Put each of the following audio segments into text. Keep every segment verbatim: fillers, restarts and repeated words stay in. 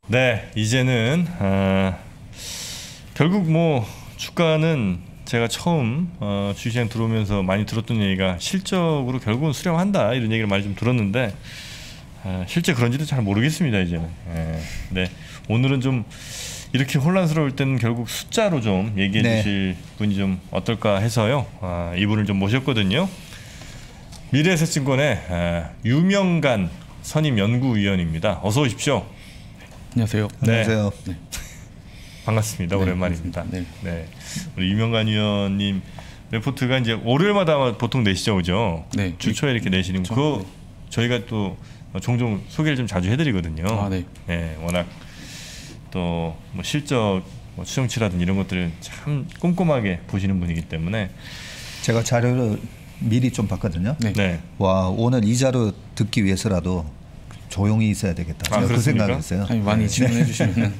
네, 이제는 어, 결국 뭐 주가는 제가 처음 어, 주시장 들어오면서 많이 들었던 얘기가 실적으로 결국은 수렴한다 이런 얘기를 많이 좀 들었는데 어, 실제 그런지도 잘 모르겠습니다 이제는. 예, 네, 오늘은 좀 이렇게 혼란스러울 때는 결국 숫자로 좀 얘기해 네. 주실 분이 좀 어떨까 해서요. 아, 이분을 좀 모셨거든요. 미래에셋증권의 아, 유명간 선임 연구위원입니다. 어서 오십시오. 안녕하세요. 네. 안녕하세요. 네. 반갑습니다. 네, 오랜만입니다. 네. 네. 우리 유명간 위원님 레포트가 이제 월요일마다 보통 내시죠, 그죠? 네. 주 초에 이렇게 내시는 거. 그 네. 저희가 또 종종 소개를 좀 자주 해드리거든요. 아, 네. 네, 워낙 또 뭐 실적, 뭐 추정치라든 이런 것들을 참 꼼꼼하게 보시는 분이기 때문에 제가 자료를 미리 좀 봤거든요. 네. 네. 와, 오늘 이 자료 듣기 위해서라도 조용히 있어야 되겠다. 아, 그 생각을 했어요. 아니, 많이 질문해 주시면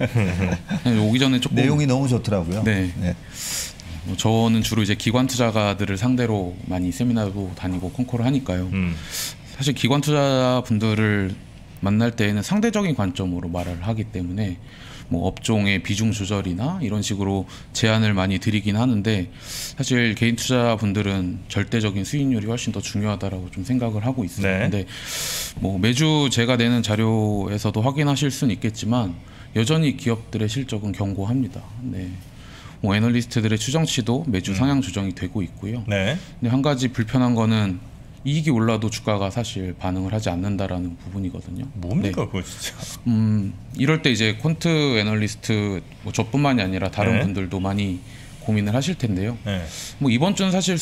오기 전에 조금 내용이 너무 좋더라고요. 네. 네. 뭐 저는 주로 이제 기관 투자가들을 상대로 많이 세미나도 다니고 콩코를 하니까요. 음. 사실 기관 투자분들을 만날 때에는 상대적인 관점으로 말을 하기 때문에 뭐 업종의 비중 조절이나 이런 식으로 제안을 많이 드리긴 하는데 사실 개인 투자분들은 절대적인 수익률이 훨씬 더 중요하다라고 좀 생각을 하고 있어요. 네. 근데 뭐 매주 제가 내는 자료에서도 확인하실 수는 있겠지만 여전히 기업들의 실적은 견고합니다. 네. 뭐 애널리스트들의 추정치도 매주 음. 상향 조정이 되고 있고요. 네. 근데 한 가지 불편한 거는 이익이 올라도 주가가 사실 반응을 하지 않는다라는 부분이거든요. 뭡니까 네. 그거 진짜. 음, 이럴 때 이제 퀀트 애널리스트 뭐 저뿐만이 아니라 다른 네. 분들도 많이 고민을 하실 텐데요. 네. 뭐 이번 주는 사실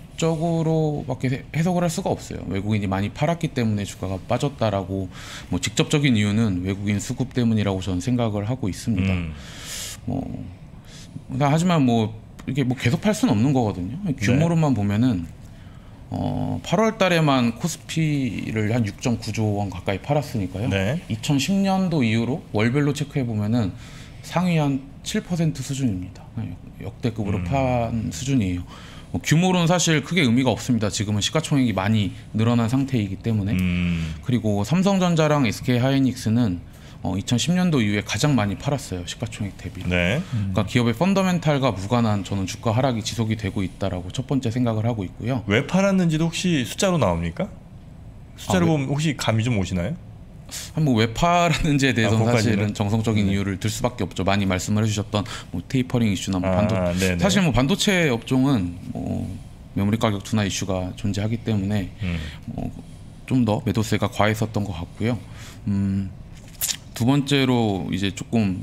수급적으로밖에 해석을 할 수가 없어요. 외국인이 많이 팔았기 때문에 주가가 빠졌다라고 뭐 직접적인 이유는 외국인 수급 때문이라고 저는 생각을 하고 있습니다. 음. 뭐 하지만 뭐 이게 뭐 계속 팔 수는 없는 거거든요. 규모로만 네. 보면은 어, 팔월 달에만 코스피를 한 육 점 구조 원 가까이 팔았으니까요. 네. 이천십 년도 이후로 월별로 체크해 보면은 상위 한 칠 퍼센트 수준입니다. 역대급으로 음. 판 수준이에요. 뭐 규모로는 사실 크게 의미가 없습니다. 지금은 시가총액이 많이 늘어난 상태이기 때문에. 음. 그리고 삼성전자랑 에스케이하이닉스는 어, 이천십 년도 이후에 가장 많이 팔았어요. 시가총액 대비로. 네. 그러니까 기업의 펀더멘탈과 무관한 저는 주가 하락이 지속이 되고 있다라고 첫 번째 생각을 하고 있고요. 왜 팔았는지도 혹시 숫자로 나옵니까? 숫자로 아, 보면 혹시 감이 좀 오시나요? 뭐 왜 팔았는지에 대해서는 아, 사실은 정성적인 네. 이유를 들 수밖에 없죠. 많이 말씀을 해주셨던 뭐 테이퍼링 이슈나 뭐 아, 반도 네네. 사실 뭐 반도체 업종은 뭐 메모리 가격 둔화 이슈가 존재하기 때문에 음. 뭐 좀 더 매도세가 과했었던 것 같고요. 음. 두 번째로 이제 조금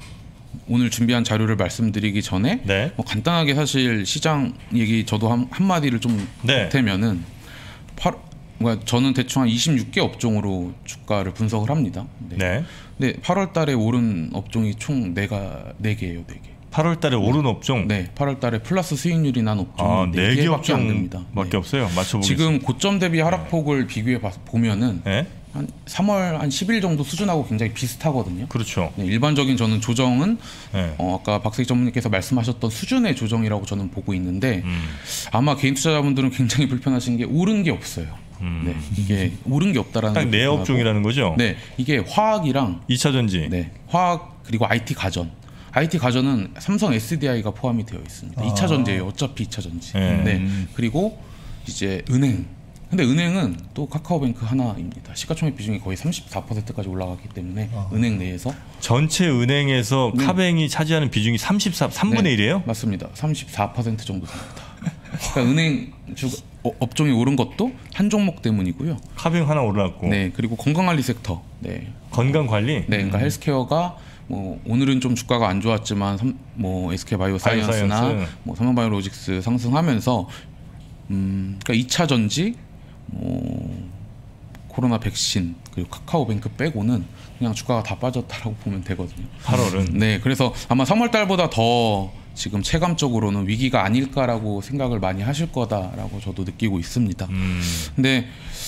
오늘 준비한 자료를 말씀드리기 전에 네. 뭐 간단하게 사실 시장 얘기 저도 한, 한마디를 좀 네. 보태면은 팔, 그러니까 저는 대충 한 이십육 개 업종으로 주가를 분석을 합니다. 네. 네. 근데 팔월 달에 오른 업종이 총 네가 네 개예요, 네 개. 팔월 달에 네. 오른 업종? 네, 팔월 달에 플러스 수익률이 난 업종이 아, 네 개 개밖에 안 됩니다. 밖에 네. 없어요. 맞춰보겠습니다. 지금 고점 대비 하락폭을 네. 비교해 보면은 네? 한 삼월 한 십 일 정도 수준하고 굉장히 비슷하거든요. 그렇죠. 네, 일반적인 저는 조정은 네. 어, 아까 박세익 전문님께서 말씀하셨던 수준의 조정이라고 저는 보고 있는데 음. 아마 개인 투자자분들은 굉장히 불편하신 게 오른 게 없어요. 음. 네, 이게 오른 게 없다라는 딱 네 업종이라는 거죠? 네, 이게 화학이랑 이 차 전지, 네, 화학 그리고 아이티 가전. 아이티 가전은 삼성 에스디아이가 포함이 되어 있습니다. 아. 이 차 전지예요. 어차피 이 차 전지. 네. 네. 그리고 이제 은행. 근데 은행은 또 카카오뱅크 하나입니다. 시가총액 비중이 거의 삼십사 퍼센트까지 올라갔기 때문에 아. 은행 내에서 전체 은행에서 네. 카뱅이 차지하는 비중이 삼십사, 삼분의 네. 일이에요? 맞습니다. 삼십사 퍼센트 정도 됩니다. 그러니까 은행 주, 어, 업종이 오른 것도 한 종목 때문이고요. 카뱅 하나 올랐고. 네, 그리고 건강관리 섹터. 네. 건강관리? 네, 그러니까 음. 헬스케어가 뭐 오늘은 좀 주가가 안 좋았지만 삼, 뭐 에스케이바이오사이언스나 바이오사이언스. 뭐 삼성바이오로직스 상승하면서 음, 그러니까 이 차 전지, 뭐 코로나 백신 그리고 카카오뱅크 빼고는 그냥 주가가 다 빠졌다라고 보면 되거든요. 팔월은. 네, 그래서 아마 삼월 달보다 더 지금 체감적으로는 위기가 아닐까라고 생각을 많이 하실 거다라고 저도 느끼고 있습니다. 음. 근데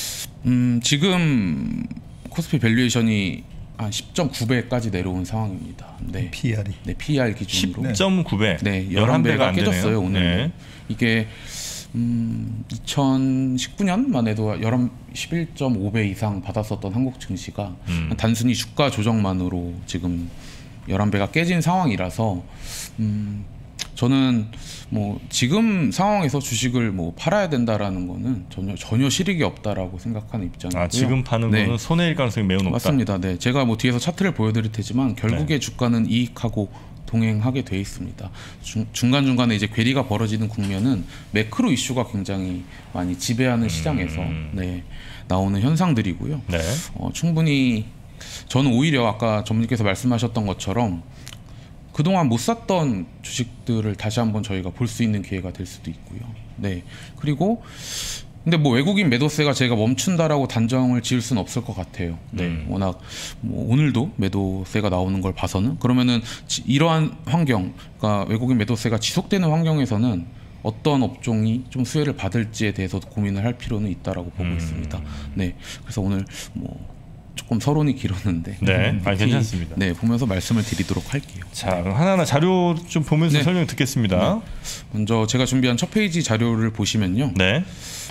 음, 지금 코스피 밸류에이션이 한 십 점 구 배까지 내려온 상황입니다. 네. 피이알이. 네, 피이알 기준으로. 십 점 구 배. 네, 열한 배가 깨졌어요, 오늘. 네. 이게 음, 이천십구 년만 해도 십일 점 오 배 이상 받았었던 한국 증시가 음. 단순히 주가 조정만으로 지금 열한 배가 깨진 상황이라서 음, 저는 뭐 지금 상황에서 주식을 뭐 팔아야 된다라는 거는 전혀 전혀 실익이 없다라고 생각하는 입장이고요. 아, 지금 파는 네. 거는 손해일 가능성이 매우 높다. 맞습니다. 네, 제가 뭐 뒤에서 차트를 보여드릴 테지만 결국에 네. 주가는 이익하고 동행하게 돼 있습니다. 중, 중간중간에 이제 괴리가 벌어지는 국면은 매크로 이슈가 굉장히 많이 지배하는 시장에서 음. 네, 나오는 현상들이고요. 네. 어, 충분히 저는 오히려 아까 전문님께서 말씀하셨던 것처럼 그동안 못 샀던 주식들을 다시 한번 저희가 볼 수 있는 기회가 될 수도 있고요. 네. 그리고 근데 뭐 외국인 매도세가 제가 멈춘다라고 단정을 지을 수는 없을 것 같아요. 네. 음. 워낙 뭐 오늘도 매도세가 나오는 걸 봐서는 그러면은 지, 이러한 환경, 그러니까 외국인 매도세가 지속되는 환경에서는 어떤 업종이 좀 수혜를 받을지에 대해서도 고민을 할 필요는 있다라고 보고 음. 있습니다. 네. 그래서 오늘 뭐 조금 서론이 길었는데 네, 아, 괜찮습니다. 네, 보면서 말씀을 드리도록 할게요. 자, 그럼 하나하나 자료 좀 보면서 네. 설명 듣겠습니다. 먼저 제가 준비한 첫 페이지 자료를 보시면요. 네.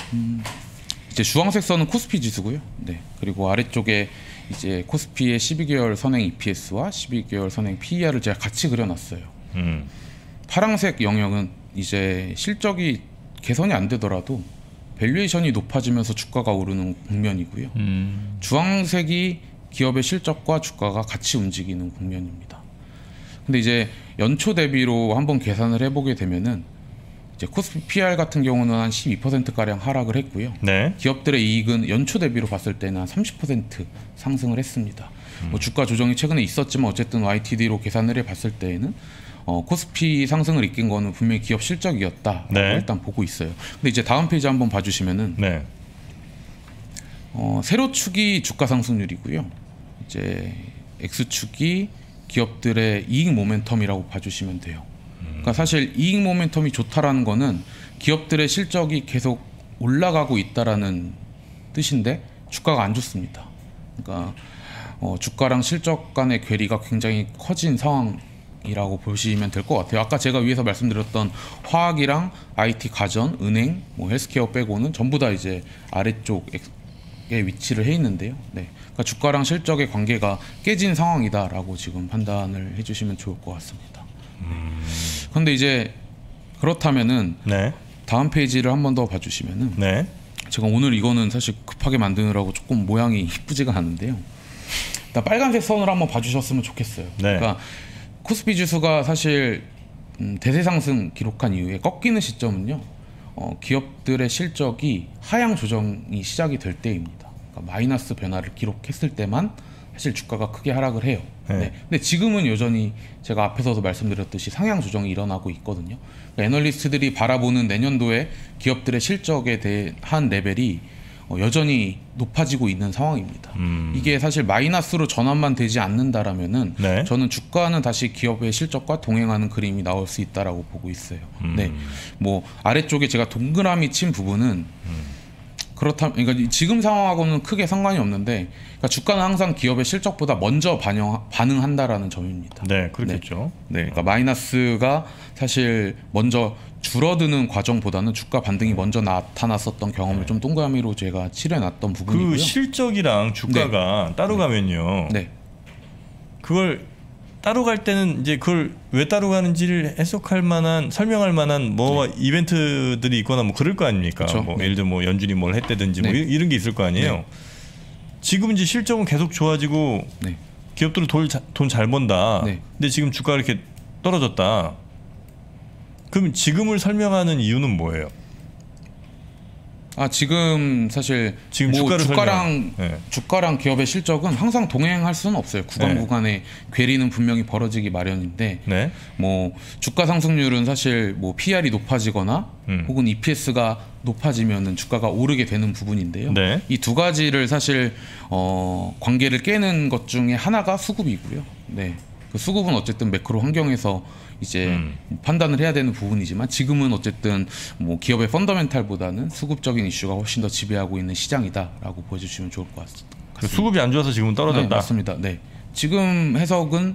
이제 주황색 선은 코스피 지수고요. 네. 그리고 아래쪽에 이제 코스피의 십이 개월 선행 이피에스와 십이 개월 선행 피이알을 제가 같이 그려놨어요. 음. 파란색 영역은 이제 실적이 개선이 안 되더라도 밸류에이션이 높아지면서 주가가 오르는 국면이고요. 음. 주황색이 기업의 실적과 주가가 같이 움직이는 국면입니다. 근데 이제 연초 대비로 한번 계산을 해보게 되면은 이제 코스피 피이알 같은 경우는 한 십이 퍼센트 가량 하락을 했고요. 네. 기업들의 이익은 연초 대비로 봤을 때는 한 삼십 퍼센트 상승을 했습니다. 음. 뭐 주가 조정이 최근에 있었지만 어쨌든 와이티디로 계산을 해봤을 때에는 어, 코스피 상승을 이끈 거는 분명히 기업 실적이었다라고 네. 일단 보고 있어요. 근데 이제 다음 페이지 한번 봐주시면은 네. 어, 세로축이 주가 상승률이고요. 이제 X축이 기업들의 이익 모멘텀이라고 봐주시면 돼요. 그러니까 사실 이익 모멘텀이 좋다라는 거는 기업들의 실적이 계속 올라가고 있다라는 뜻인데 주가가 안 좋습니다. 그러니까 어, 주가랑 실적 간의 괴리가 굉장히 커진 상황이라고 보시면 될 것 같아요. 아까 제가 위에서 말씀드렸던 화학이랑 아이티, 가전, 은행, 뭐 헬스케어 빼고는 전부 다 이제 아래쪽에 위치를 해 있는데요. 네. 그러니까 주가랑 실적의 관계가 깨진 상황이다라고 지금 판단을 해주시면 좋을 것 같습니다. 그런데 음. 이제 그렇다면은 네. 다음 페이지를 한 번 더 봐주시면은 네. 제가 오늘 이거는 사실 급하게 만드느라고 조금 모양이 이쁘지가 않은데요. 일단 빨간색 선을 한번 봐주셨으면 좋겠어요. 네. 그러니까 코스피 지수가 사실 음, 대세 상승 기록한 이후에 꺾이는 시점은요. 어, 기업들의 실적이 하향 조정이 시작이 될 때입니다. 그러니까 마이너스 변화를 기록했을 때만 사실 주가가 크게 하락을 해요. 네. 네. 근데 지금은 여전히 제가 앞에서도 말씀드렸듯이 상향 조정이 일어나고 있거든요. 그러니까 애널리스트들이 바라보는 내년도에 기업들의 실적에 대한 레벨이 어, 여전히 높아지고 있는 상황입니다. 음. 이게 사실 마이너스로 전환만 되지 않는다라면은 네. 저는 주가는 다시 기업의 실적과 동행하는 그림이 나올 수 있다라고 보고 있어요. 음. 네, 뭐 아래쪽에 제가 동그라미 친 부분은 음. 그렇다면 그러니까 지금 상황하고는 크게 상관이 없는데 그러니까 주가는 항상 기업의 실적보다 먼저 반영 반응한다라는 점입니다. 네, 그렇겠죠. 네, 그러니까 마이너스가 사실 먼저 줄어드는 과정보다는 주가 반등이 먼저 나타났었던 경험을 좀 동그라미로 제가 칠해놨던 부분이고요. 그 실적이랑 주가가 따로 가면요. 네, 그걸 따로 갈 때는 이제 그걸 왜 따로 가는지를 해석할 만한 설명할 만한 뭐 네. 이벤트들이 있거나 뭐 그럴 거 아닙니까? 그쵸. 뭐 네. 예를 들어 뭐 연준이 뭘 했다든지 뭐 네. 이- 이런 게 있을 거 아니에요. 네. 지금 이제 실적은 계속 좋아지고 네. 기업들은 돈 잘 번다. 네. 근데 지금 주가가 이렇게 떨어졌다. 그럼 지금을 설명하는 이유는 뭐예요? 아 지금 사실 지금 뭐 주가를 주가랑 설명. 네. 주가랑 기업의 실적은 항상 동행할 수는 없어요. 구간 네. 구간에 괴리는 분명히 벌어지기 마련인데 네. 뭐 주가 상승률은 사실 뭐 피이알이 높아지거나 음. 혹은 이피에스가 높아지면은 주가가 오르게 되는 부분인데요. 네. 이 두 가지를 사실 어, 관계를 깨는 것 중에 하나가 수급이고요. 네. 그 수급은 어쨌든 매크로 환경에서 이제 음. 판단을 해야 되는 부분이지만 지금은 어쨌든 뭐 기업의 펀더멘탈보다는 수급적인 이슈가 훨씬 더 지배하고 있는 시장이다라고 보여주시면 좋을 것 같습니다. 그 수급이 안 좋아서 지금은 떨어졌다. 네, 맞습니다. 네. 지금 해석은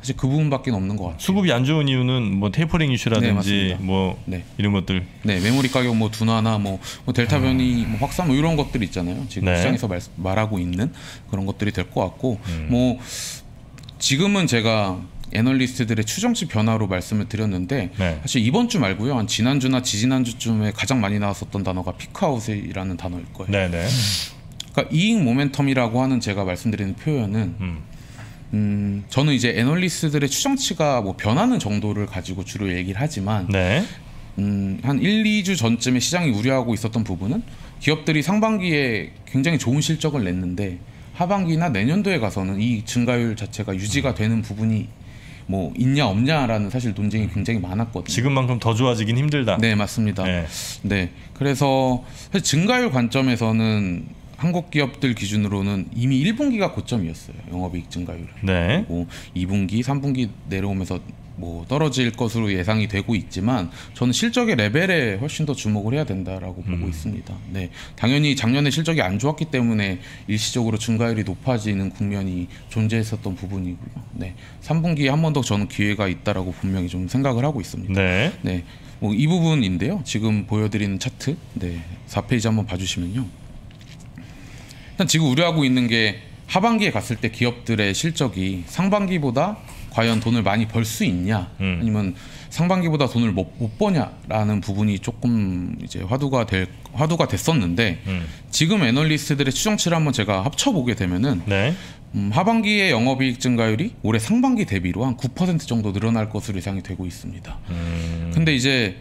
사실 그 부분밖에 없는 것 같아요. 수급이 안 좋은 이유는 뭐 테이퍼링 이슈라든지 네, 뭐 네. 이런 것들. 네, 메모리 가격 뭐 둔화나 뭐, 뭐 델타 변이 뭐 확산 뭐 이런 것들 있잖아요. 지금 네. 시장에서 말, 말하고 있는 그런 것들이 될 것 같고 음. 뭐 지금은 제가 애널리스트들의 추정치 변화로 말씀을 드렸는데 네. 사실 이번 주 말고요. 한 지난주나 지지난주쯤에 가장 많이 나왔었던 단어가 피크아웃이라는 단어일 거예요. 네네. 그러니까 이익 모멘텀이라고 하는 제가 말씀드리는 표현은 음. 음, 저는 이제 애널리스트들의 추정치가 뭐 변하는 정도를 가지고 주로 얘기를 하지만 네. 음, 한 일, 이 주 전쯤에 시장이 우려하고 있었던 부분은 기업들이 상반기에 굉장히 좋은 실적을 냈는데 하반기나 내년도에 가서는 이 증가율 자체가 유지가 되는 부분이 뭐 있냐 없냐라는 사실 논쟁이 굉장히 많았거든요. 지금만큼 더 좋아지긴 힘들다. 네, 맞습니다. 네. 네, 그래서 사실 증가율 관점에서는 한국 기업들 기준으로는 이미 일 분기가 고점이었어요. 영업이익 증가율. 네. 그리고 이 분기, 삼 분기 내려오면서 뭐 떨어질 것으로 예상이 되고 있지만 저는 실적의 레벨에 훨씬 더 주목을 해야 된다라고 음. 보고 있습니다. 네, 당연히 작년에 실적이 안 좋았기 때문에 일시적으로 증가율이 높아지는 국면이 존재했었던 부분이고요. 네, 삼 분기에 한 번 더 저는 기회가 있다라고 분명히 좀 생각을 하고 있습니다. 네. 네, 뭐 이 부분인데요. 지금 보여드리는 차트, 네, 사 페이지 한번 봐주시면요. 일단 지금 우려하고 있는 게 하반기에 갔을 때 기업들의 실적이 상반기보다 과연 돈을 많이 벌 수 있냐, 음. 아니면 상반기보다 돈을 못, 못 버냐라는 부분이 조금 이제 화두가 될 화두가 됐었는데 음. 지금 애널리스트들의 추정치를 한번 제가 합쳐 보게 되면은 네. 음, 하반기의 영업이익 증가율이 올해 상반기 대비로 한 구 퍼센트 정도 늘어날 것으로 예상이 되고 있습니다. 음. 근데 이제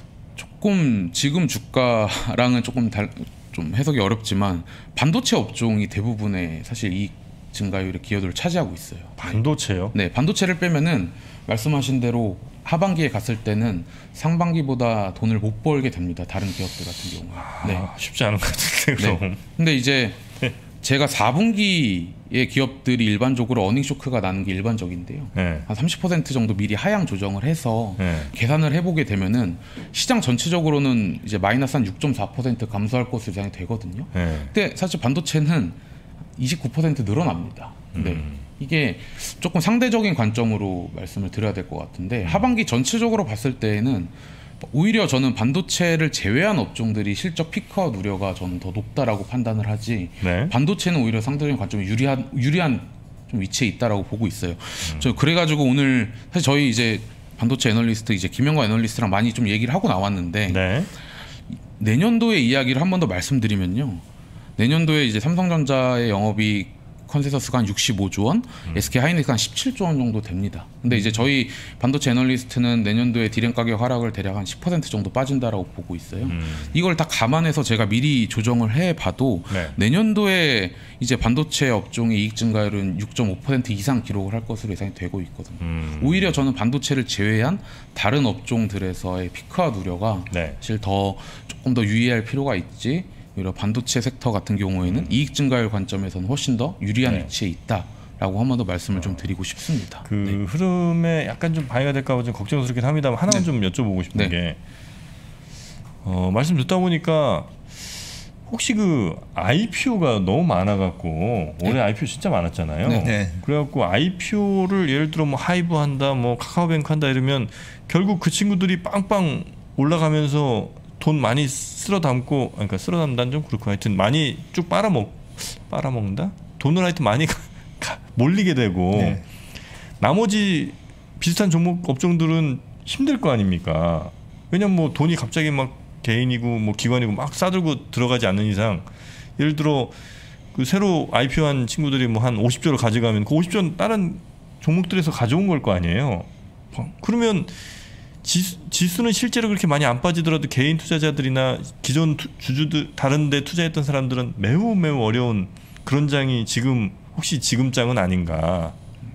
조금 지금 주가랑은 조금 달, 좀 해석이 어렵지만 반도체 업종이 대부분의 사실 이익 증가율의 기여도를 차지하고 있어요. 반도체요? 네, 반도체를 빼면은 말씀하신 대로 하반기에 갔을 때는 상반기보다 돈을 못 벌게 됩니다. 다른 기업들 같은 경우에. 네. 아, 쉽지 않은 것 같은데 그럼. 네. 근데 이제 제가 사 분기에 기업들이 일반적으로 어닝 쇼크가 나는 게 일반적인데요. 네. 한 삼십 퍼센트 정도 미리 하향 조정을 해서 네. 계산을 해보게 되면은 시장 전체적으로는 이제 마이너스 한 육 점 사 퍼센트 감소할 것으로 예상이 되거든요. 네. 근데 사실 반도체는 이십구 퍼센트 늘어납니다. 네. 음. 이게 조금 상대적인 관점으로 말씀을 드려야 될 것 같은데 하반기 전체적으로 봤을 때에는 오히려 저는 반도체를 제외한 업종들이 실적 피크아웃 우려가 저는 더 높다라고 판단을 하지 네. 반도체는 오히려 상대적인 관점이 유리한 유리한 좀 위치에 있다라고 보고 있어요. 음. 저 그래가지고 오늘 사실 저희 이제 반도체 애널리스트 이제 김영과 애널리스트랑 많이 좀 얘기를 하고 나왔는데 네. 내년도의 이야기를 한 번 더 말씀드리면요. 내년도에 이제 삼성전자의 영업이익 컨센서스가 한 육십오조 원, 음. 에스케이하이닉스가 한 십칠조 원 정도 됩니다. 근데 이제 저희 반도체 애널리스트는 내년도에 디램 가격 하락을 대략 한 십 퍼센트 정도 빠진다라고 보고 있어요. 음. 이걸 다 감안해서 제가 미리 조정을 해봐도 네. 내년도에 이제 반도체 업종의 이익 증가율은 육 점 오 퍼센트 이상 기록을 할 것으로 예상이 되고 있거든요. 음. 오히려 저는 반도체를 제외한 다른 업종들에서의 피크아웃 우려가 네. 사실 더 조금 더 유의할 필요가 있지. 오히려 반도체 섹터 같은 경우에는 음. 이익 증가율 관점에서는 훨씬 더 유리한 네. 위치에 있다라고 한 번 더 말씀을 어. 좀 드리고 싶습니다. 그 네. 흐름에 약간 좀 방해가 될까 봐 좀 걱정스럽긴 합니다만 하나만 네. 좀 여쭤보고 싶은 네. 게 어, 말씀 듣다 보니까 혹시 그 아이피오가 너무 많아갖고 올해 네. 아이피오 진짜 많았잖아요. 네. 네. 그래갖고 아이피오를 예를 들어 뭐 하이브 한다, 뭐 카카오뱅크 한다 이러면 결국 그 친구들이 빵빵 올라가면서 돈 많이 쓸어 담고, 그러니까 쓸어 담다는 좀 그렇고 하여튼 많이 쭉 빨아먹 빨아먹는다. 돈을 하여튼 많이 가, 가, 몰리게 되고 네. 나머지 비슷한 종목 업종들은 힘들 거 아닙니까? 왜냐면 뭐 돈이 갑자기 막 개인이고 뭐 기관이고 막 싸들고 들어가지 않는 이상 예를 들어 그 새로 아이피오한 친구들이 뭐 한 오십조를 가져가면 그 오십조는 다른 종목들에서 가져온 걸 거 아니에요. 그러면 지수, 지수는 실제로 그렇게 많이 안 빠지더라도 개인 투자자들이나 기존 투, 주주들 다른 데 투자했던 사람들은 매우 매우 어려운 그런 장이 지금 혹시 지금 장은 아닌가?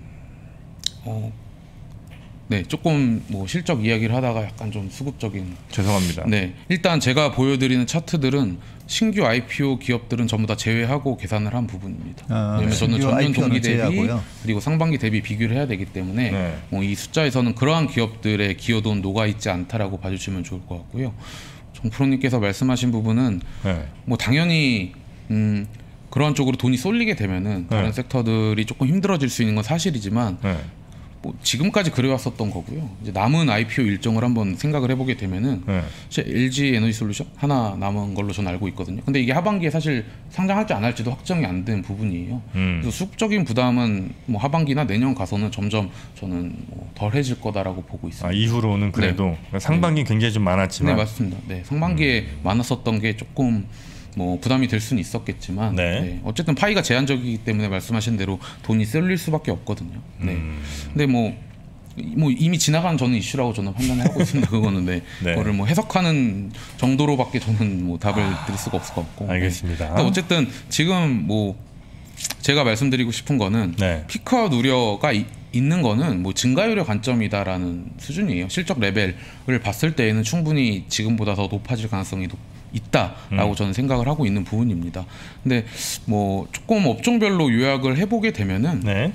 어, 네, 조금 뭐 실적 이야기를 하다가 약간 좀 수급적인. 죄송합니다. 네, 일단 제가 보여드리는 차트들은 신규 아이피오 기업들은 전부 다 제외하고 계산을 한 부분입니다. 아, 왜냐면 저는 전년 동기 대비 제외하고요. 그리고 상반기 대비 비교를 해야 되기 때문에 네. 뭐 이 숫자에서는 그러한 기업들의 기여도는 녹아 있지 않다라고 봐주시면 좋을 것 같고요. 정프로님께서 말씀하신 부분은 네. 뭐 당연히 음, 그러한 쪽으로 돈이 쏠리게 되면은 다른 네. 섹터들이 조금 힘들어질 수 있는 건 사실이지만. 네. 뭐 지금까지 그래왔었던 거고요. 이제 남은 아이피오 일정을 한번 생각을 해보게 되면은 네. 엘지 에너지솔루션 하나 남은 걸로 저는 알고 있거든요. 근데 이게 하반기에 사실 상장할지 안 할지도 확정이 안 된 부분이에요. 음. 그래서 수급적인 부담은 뭐 하반기나 내년 가서는 점점 저는 뭐 덜해질 거다라고 보고 있습니다. 아, 이후로는 그래도 네. 그러니까 상반기 네. 굉장히 좀 많았지만 네, 맞습니다. 네, 상반기에 음. 많았었던 게 조금 뭐 부담이 될 수는 있었겠지만 네. 네. 어쨌든 파이가 제한적이기 때문에 말씀하신 대로 돈이 쏠릴 수밖에 없거든요. 네. 음. 근데 뭐, 뭐 이미 지나간 저는 이슈라고 저는 판단을 하고 있습니다. 그거는 네. 네. 그거를 뭐 해석하는 정도로밖에 저는 뭐 답을 아... 드릴 수가 없을 것 같고. 알겠습니다. 네. 어쨌든 지금 뭐 제가 말씀드리고 싶은 거는 네. 피크아웃 우려가 이, 있는 거는 뭐 증가율의 관점이다라는 수준이에요. 실적 레벨을 봤을 때에는 충분히 지금보다 더 높아질 가능성이 높. 있다라고 음. 저는 생각을 하고 있는 부분입니다. 근데 뭐 조금 업종별로 요약을 해보게 되면은 네.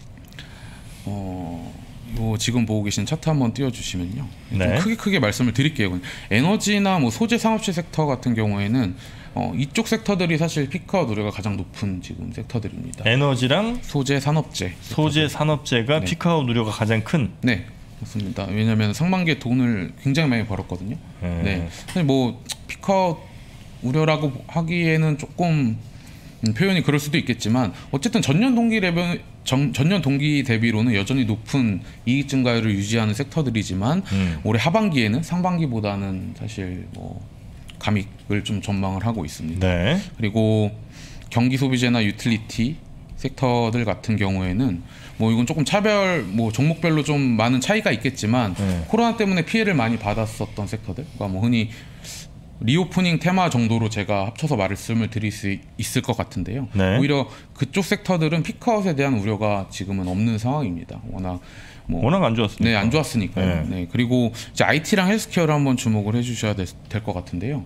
어, 뭐 지금 보고 계신 차트 한번 띄워주시면요. 네. 좀 크게 크게 말씀을 드릴게요. 에너지나 뭐 소재 산업체 섹터 같은 경우에는 어, 이쪽 섹터들이 사실 피크아웃 우려가 가장 높은 지금 섹터들입니다. 에너지랑 소재 산업재, 소재 산업재가 네. 피크아웃 우려가 가장 큰. 네. 맞습니다. 왜냐하면 상반기에 돈을 굉장히 많이 벌었거든요. 네. 네. 근데 뭐 피크아웃 우려라고 하기에는 조금 음, 표현이 그럴 수도 있겠지만 어쨌든 전년 동기 레벨 전, 전년 동기 대비로는 여전히 높은 이익 증가율을 유지하는 섹터들이지만 음. 올해 하반기에는 상반기보다는 사실 뭐 감익을 좀 전망을 하고 있습니다. 네. 그리고 경기 소비재나 유틸리티 섹터들 같은 경우에는 뭐 이건 조금 차별 뭐 종목별로 좀 많은 차이가 있겠지만 네. 코로나 때문에 피해를 많이 받았었던 섹터들, 그러니까 뭐 흔히 리오프닝 테마 정도로 제가 합쳐서 말씀을 드릴 수 있을 것 같은데요. 네. 오히려 그쪽 섹터들은 피크아웃에 대한 우려가 지금은 없는 상황입니다. 워낙 뭐 워낙 안 좋았으니까. 네, 안 좋았으니까요. 네. 네. 그리고 이제 아이티랑 헬스케어를 한번 주목을 해주셔야 될 것 같은데요.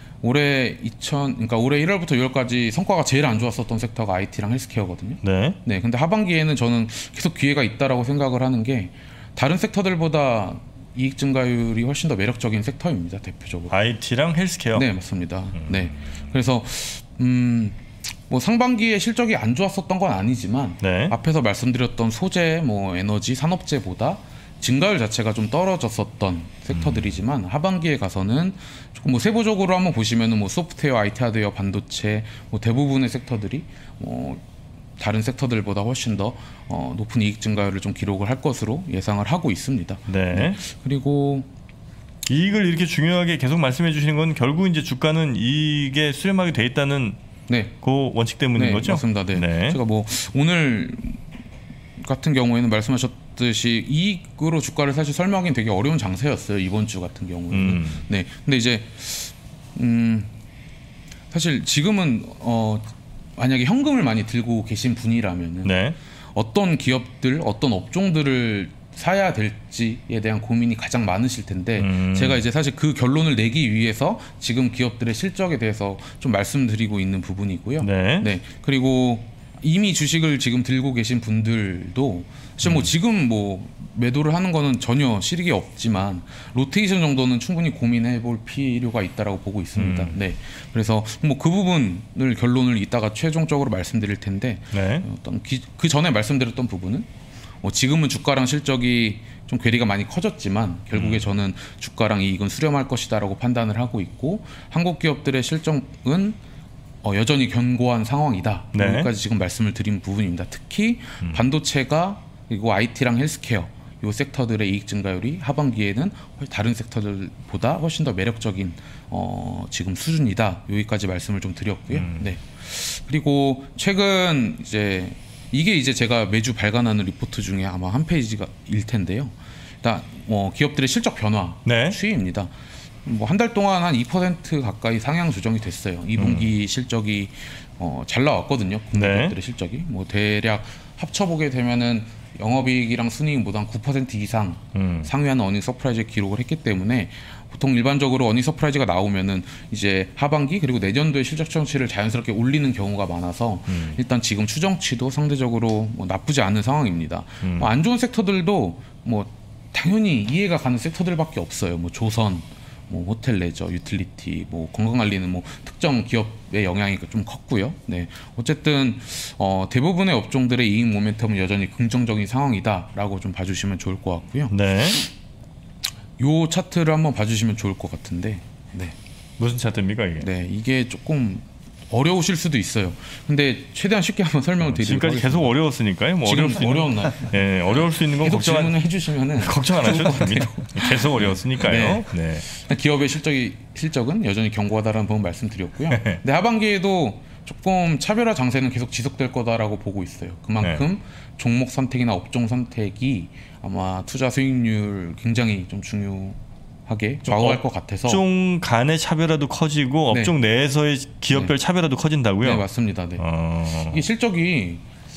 올해 이천 그러니까 올해 일월부터 유월까지 성과가 제일 안 좋았었던 섹터가 아이티랑 헬스케어거든요. 네. 네. 근데 하반기에는 저는 계속 기회가 있다라고 생각을 하는 게 다른 섹터들보다 이익 증가율이 훨씬 더 매력적인 섹터입니다. 대표적으로. 아이티랑 헬스케어. 네, 맞습니다. 음. 네. 그래서 음, 뭐 상반기에 실적이 안 좋았었던 건 아니지만 네. 앞에서 말씀드렸던 소재, 뭐 에너지, 산업재보다 증가율 자체가 좀 떨어졌었던 섹터들이지만 음. 하반기에 가서는 조금 뭐 세부적으로 한번 보시면은 뭐 소프트웨어, 아이티 하드웨어, 반도체 뭐 대부분의 섹터들이 뭐 다른 섹터들보다 훨씬 더 어, 높은 이익 증가율을 좀 기록을 할 것으로 예상을 하고 있습니다. 네. 네. 그리고 이익을 이렇게 중요하게 계속 말씀해 주시는 건 결국 이제 주가는 이익에 수렴하게 돼 있다는 네. 그 원칙 때문인 네, 거죠? 맞습니다. 네. 네. 제가 뭐 오늘 같은 경우에는 말씀하셨듯이 이익으로 주가를 사실 설명하기는 되게 어려운 장세였어요. 이번 주 같은 경우에는. 음. 네. 근데 이제 음 사실 지금은 어 만약에 현금을 많이 들고 계신 분이라면은 네. 어떤 기업들, 어떤 업종들을 사야 될지에 대한 고민이 가장 많으실 텐데 음. 제가 이제 사실 그 결론을 내기 위해서 지금 기업들의 실적에 대해서 좀 말씀드리고 있는 부분이고요. 네. 네. 그리고 이미 주식을 지금 들고 계신 분들도 사실 뭐 음. 지금 뭐 매도를 하는 거는 전혀 실익이 없지만 로테이션 정도는 충분히 고민해 볼 필요가 있다라고 보고 있습니다. 음. 네. 그래서 뭐 그 부분을 결론을 이따가 최종적으로 말씀드릴 텐데 네. 어떤 기, 그 전에 말씀드렸던 부분은 뭐 지금은 주가랑 실적이 좀 괴리가 많이 커졌지만 결국에 음. 저는 주가랑 이익은 수렴할 것이다라고 판단을 하고 있고 한국 기업들의 실적은 어, 여전히 견고한 상황이다. 네. 여기까지 지금 말씀을 드린 부분입니다. 특히 음. 반도체가 그리고 아이티랑 헬스케어 이 섹터들의 이익 증가율이 하반기에는 다른 섹터들보다 훨씬 더 매력적인 어, 지금 수준이다. 여기까지 말씀을 좀 드렸고요. 음. 네. 그리고 최근 이제 이게 이제 제가 매주 발간하는 리포트 중에 아마 한 페이지가 일 텐데요. 일단 어, 기업들의 실적 변화 네. 추이입니다. 뭐 한 달 동안 한 이 퍼센트 가까이 상향 조정이 됐어요. 이 분기 음. 실적이 어, 잘 나왔거든요. 국내 네. 기업들의 실적이 뭐 대략 합쳐보게 되면은 영업이익이랑 순이익 모두 한 구 퍼센트 이상 음. 상회하는 어닝 서프라이즈 기록을 했기 때문에 보통 일반적으로 어닝 서프라이즈가 나오면은 이제 하반기 그리고 내년도의 실적 추정치를 자연스럽게 올리는 경우가 많아서 음. 일단 지금 추정치도 상대적으로 뭐 나쁘지 않은 상황입니다. 음. 뭐 안 좋은 섹터들도 뭐 당연히 이해가 가는 섹터들밖에 없어요. 뭐 조선, 뭐 호텔 레저, 유틸리티, 뭐 건강관리는 뭐 특정 기업의 영향이 좀 컸고요. 네, 어쨌든 어, 대부분의 업종들의 이익 모멘텀은 여전히 긍정적인 상황이다라고 좀 봐주시면 좋을 것 같고요. 네. 요 차트를 한번 봐주시면 좋을 것 같은데, 네, 무슨 차트입니까 이게? 네, 이게 조금 어려우실 수도 있어요. 근데 최대한 쉽게 한번 설명을 드리도록 지금까지 하겠습니다. 계속 어려웠으니까요. 뭐 지금 어려울 수 있는- 어려웠나요? 예, 어려울 수 있는 건 계속 걱정 안, 질문을 해주시면은 걱정 안 하셔도 됩니다. 계속 어려웠으니까요. 네. 기업의 실적이 실적은 여전히 견고하다라는 부분 말씀드렸고요. 근데 하반기에도 조금 차별화 장세는 계속 지속될 거다라고 보고 있어요. 그만큼 네. 종목 선택이나 업종 선택이 아마 투자 수익률 굉장히 좀 중요하게 좌우할 것 같아서. 업종 간의 차별화도 커지고 네. 업종 내에서의 기업별 네. 차별화도 커진다고요? 네, 맞습니다. 네. 어... 이게 실적이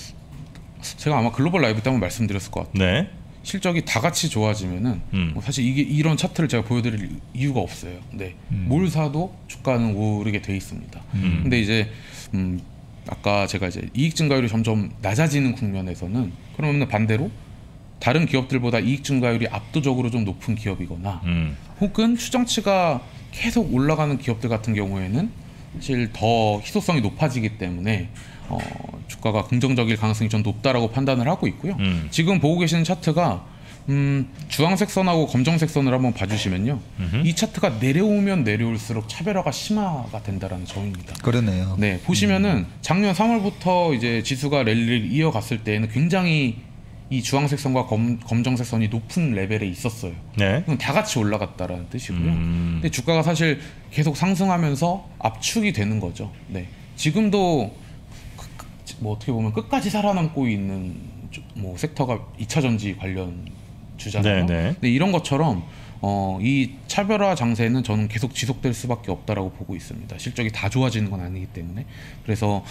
제가 아마 글로벌 라이브 때 한번 말씀드렸을 것 같아요. 네. 실적이 다 같이 좋아지면은 음. 뭐 사실 이게 이런 차트를 제가 보여드릴 이유가 없어요. 네, 음. 뭘 사도 주가는 오르게 돼 있습니다. 음. 근데 이제 음, 아까 제가 이제 이익 증가율이 점점 낮아지는 국면에서는 그러면 반대로 다른 기업들보다 이익 증가율이 압도적으로 좀 높은 기업이거나 음. 혹은 추정치가 계속 올라가는 기업들 같은 경우에는 사실 더 희소성이 높아지기 때문에 어, 주가가 긍정적일 가능성이 좀 높다라고 판단을 하고 있고요. 음. 지금 보고 계시는 차트가 음, 주황색 선하고 검정색 선을 한번 봐주시면요, 음흠. 이 차트가 내려오면 내려올수록 차별화가 심화가 된다라는 점입니다. 그러네요. 네, 보시면은 작년 삼월부터 이제 지수가 랠리를 이어갔을 때에는 굉장히 이 주황색 선과 검, 검정색 선이 높은 레벨에 있었어요. 네. 그럼 다 같이 올라갔다라는 뜻이고요. 음. 근데 주가가 사실 계속 상승하면서 압축이 되는 거죠. 네, 지금도 그- 그- 뭐 어떻게 보면 끝까지 살아남고 있는 주- 뭐 섹터가 이 차 전지 관련 주잖아요. 네, 네. 근데 이런 것처럼 어, 이 차별화 장세는 저는 계속 지속될 수밖에 없다라고 보고 있습니다. 실적이 다 좋아지는 건 아니기 때문에. 그래서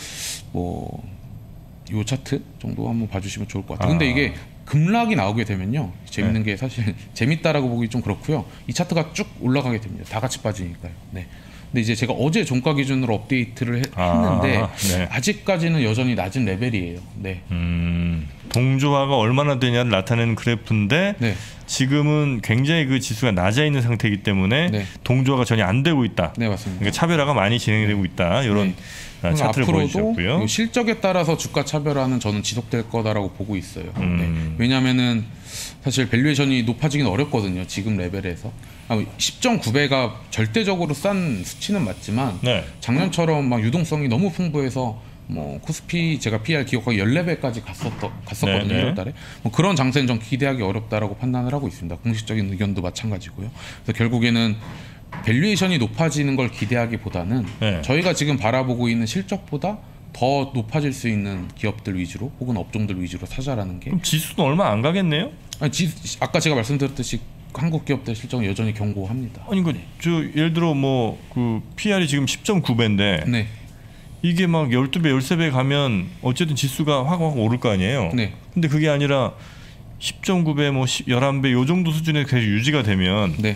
뭐 요 차트 정도 한번 봐주시면 좋을 것 같아요. 근데 아. 이게 급락이 나오게 되면요, 재밌는 게 사실 재밌다라고 보기 좀 그렇고요. 이 차트가 쭉 올라가게 됩니다. 다 같이 빠지니까요. 네. 근데 이제 제가 어제 종가 기준으로 업데이트를 해- 아, 했는데 네. 아직까지는 여전히 낮은 레벨이에요. 네. 음, 동조화가 얼마나 되냐를 나타내는 그래프인데 네. 지금은 굉장히 그 지수가 낮아 있는 상태이기 때문에 네. 동조화가 전혀 안 되고 있다. 네, 맞습니다. 그러니까 차별화가 많이 진행되고 있다. 이런 네. 아, 그럼 차트를 앞으로도 보여주셨고요. 이 실적에 따라서 주가 차별화는 저는 지속될 거다라고 보고 있어요. 음. 네. 왜냐하면은 사실 밸류에이션이 높아지긴 어렵거든요. 지금 레벨에서 십 점 구 배가 절대적으로 싼 수치는 맞지만 네. 작년처럼 막 유동성이 너무 풍부해서 뭐 코스피 제가 피알 기억하기 십사 배까지 갔었더, 갔었거든요. 네, 네. 일월 달에. 뭐 그런 장세는 좀 기대하기 어렵다라고 판단을 하고 있습니다. 공식적인 의견도 마찬가지고요. 그래서 결국에는 밸류에이션이 높아지는 걸 기대하기보다는 네. 저희가 지금 바라보고 있는 실적보다 더 높아질 수 있는 기업들 위주로 혹은 업종들 위주로 사자라는 게, 그럼 지수는 얼마 안 가겠네요? 아니, 지, 아까 제가 말씀드렸듯이 한국 기업들 실적은 여전히 견고합니다. 아니 그저 예를 들어 뭐 그 피알이 지금 십 점 구 배인데 네, 이게 막 열두 배, 열세 배 가면 어쨌든 지수가 확 확 오를 거 아니에요. 네, 근데 그게 아니라 십 점 구 배, 뭐 십일 배 요 정도 수준에 계속 유지가 되면 네,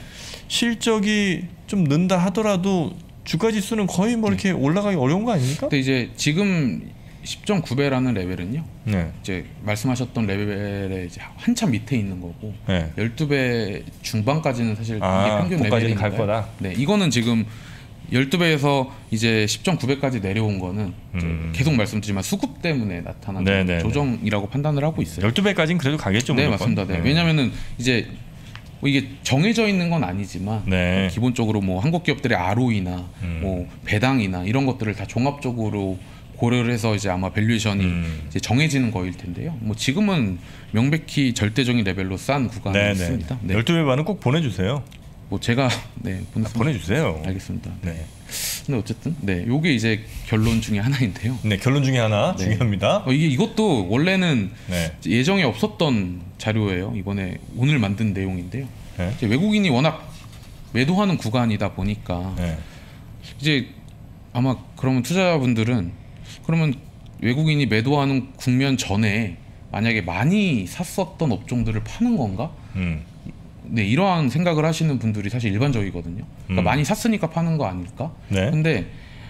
실적이 좀 는다 하더라도 주가 지수는 거의 뭐 이렇게 올라가기 어려운 거 아닙니까? 근데 이제 지금 십 점 구 배라는 레벨은요, 네. 이제 말씀하셨던 레벨에 이제 한참 밑에 있는 거고, 네. 십이 배 중반까지는 사실 아, 이게 평균 그거까지는 레벨이니까요. 갈 거다? 네, 이거는 지금 십이 배에서 이제 십 점 구 배까지 내려온 거는 이제 음. 계속 말씀드리지만 수급 때문에 나타난 네, 네, 조정이라고 판단을 하고 있어요. 열두 배까지는 그래도 가겠죠. 네, 무조건. 맞습니다. 네. 왜냐하면은 이제 뭐 이게 정해져 있는 건 아니지만 네. 기본적으로 뭐 한국 기업들의 알오이나 음. 뭐 배당이나 이런 것들을 다 종합적으로 고려를 해서 이제 아마 밸류에이션이 음. 이제 정해지는 거일 텐데요. 뭐 지금은 명백히 절대적인 레벨로 싼 구간이 네, 있습니다. 네. 네. 열두 배 반은 꼭 보내주세요. 뭐 제가 네 보냈습니다. 보내주세요. 알겠습니다. 네. 네. 근데 어쨌든 네, 요게 이제 결론 중에 하나인데요. 네, 결론 중에 하나 네. 중요합니다. 어, 이게 이것도 원래는 네. 예정에 없었던 자료예요. 이번에 오늘 만든 내용인데요. 네. 이제 외국인이 워낙 매도하는 구간이다 보니까 네. 이제 아마 그러면 투자자분들은 그러면 외국인이 매도하는 국면 전에 만약에 많이 샀었던 업종들을 파는 건가? 음. 네, 이러한 생각을 하시는 분들이 사실 일반적이거든요. 그러니까 음. 많이 샀으니까 파는 거 아닐까? 네. 근데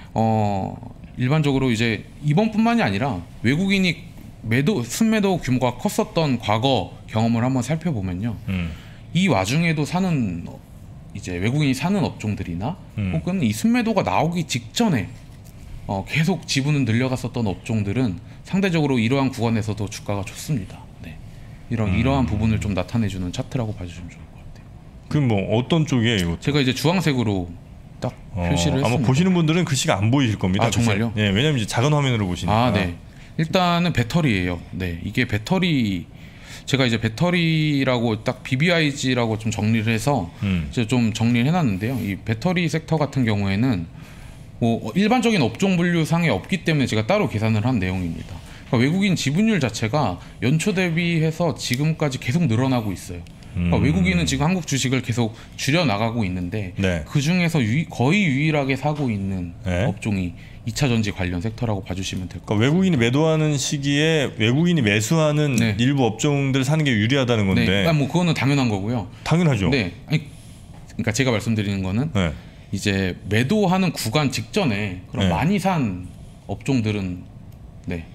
어 일반적으로 이제 이번뿐만이 아니라 외국인이 매도 순매도 규모가 컸었던 과거 경험을 한번 살펴보면요. 음. 이 와중에도 사는 이제 외국인이 사는 업종들이나 음. 혹은 이 순매도가 나오기 직전에 어, 계속 지분은 늘려갔었던 업종들은 상대적으로 이러한 구간에서도 주가가 좋습니다. 네. 이런 음. 이러한 부분을 좀 나타내주는 차트라고 봐주시면 좋을 것 같아요. 그럼 뭐 어떤 쪽이에요? 제가 이제 주황색으로 딱 어, 표시를 했습니다. 아마 보시는 분들은 글씨가 안 보이실 겁니다. 아, 정말요? 예, 왜냐면 이제 작은 화면으로 보시니까. 아, 네. 일단은 배터리예요. 네, 이게 배터리 제가 이제 배터리라고 딱 비비아이지라고 좀 정리를 해서 음. 이제 좀 정리를 해놨는데요. 이 배터리 섹터 같은 경우에는 뭐 일반적인 업종 분류상에 없기 때문에 제가 따로 계산을 한 내용입니다. 그러니까 외국인 지분율 자체가 연초 대비해서 지금까지 계속 늘어나고 있어요. 그러니까 음. 외국인은 지금 한국 주식을 계속 줄여 나가고 있는데 네. 그 중에서 유이, 거의 유일하게 사고 있는 네. 업종이 이차 전지 관련 섹터라고 봐주시면 될 것 같아요. 그러니까 외국인이 매도하는 시기에 외국인이 매수하는 네. 일부 업종들 사는 게 유리하다는 건데. 네, 아, 뭐 그거는 당연한 거고요. 당연하죠. 네, 아니, 그러니까 제가 말씀드리는 거는 네. 이제 매도하는 구간 직전에 그런 네. 많이 산 업종들은 네,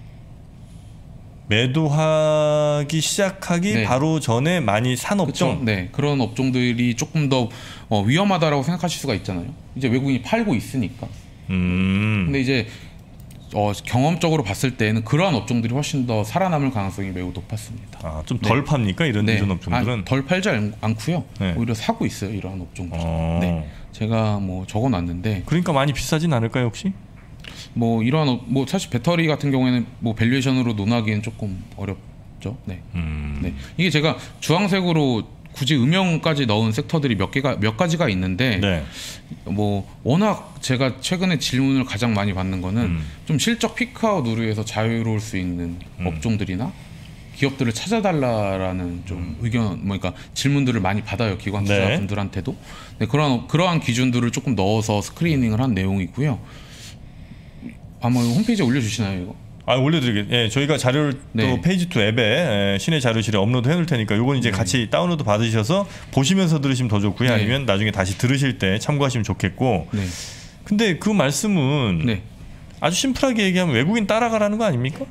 매도하기 시작하기 네. 바로 전에 많이 산 업종. 그렇죠. 네, 그런 업종들이 조금 더 어, 위험하다라고 생각하실 수가 있잖아요. 이제 외국인이 팔고 있으니까. 음. 근데 이제 어, 경험적으로 봤을 때는 그러한 업종들이 훨씬 더 살아남을 가능성이 매우 높았습니다. 아, 좀 덜 팝니까 이런 이런 업종들은? 아, 덜 팔지 않, 않고요. 네. 오히려 사고 있어요. 이러한 업종들. 어. 네, 제가 뭐 적어놨는데 그러니까 많이 비싸진 않을까요 혹시? 뭐 이러한 업- 뭐 사실 배터리 같은 경우에는 뭐 밸류에이션으로 논하기엔 조금 어렵죠. 네. 음. 네. 이게 제가 주황색으로 굳이 음영까지 넣은 섹터들이 몇 개가 몇 가지가 있는데 네. 뭐 워낙 제가 최근에 질문을 가장 많이 받는 거는 음. 좀 실적 피크아웃 우려에서 자유로울 수 있는 음. 업종들이나 기업들을 찾아달라라는 좀 음. 의견, 뭐 그러니까 질문들을 많이 받아요. 기관 네. 투자분들한테도. 네, 그러한 그러한 기준들을 조금 넣어서 스크리닝을 한 내용이고요. 아마 홈페이지에 올려주시나요, 이거? 아 올려드리겠. 예, 저희가 자료를 네. 또 페이지 투 앱에 예, 신의 자료실에 업로드 해놓을 테니까 요건 이제 네. 같이 다운로드 받으셔서 보시면서 들으시면 더 좋고요. 네. 아니면 나중에 다시 들으실 때 참고하시면 좋겠고. 네. 근데 그 말씀은 네. 아주 심플하게 얘기하면 외국인 따라가라는 거 아닙니까?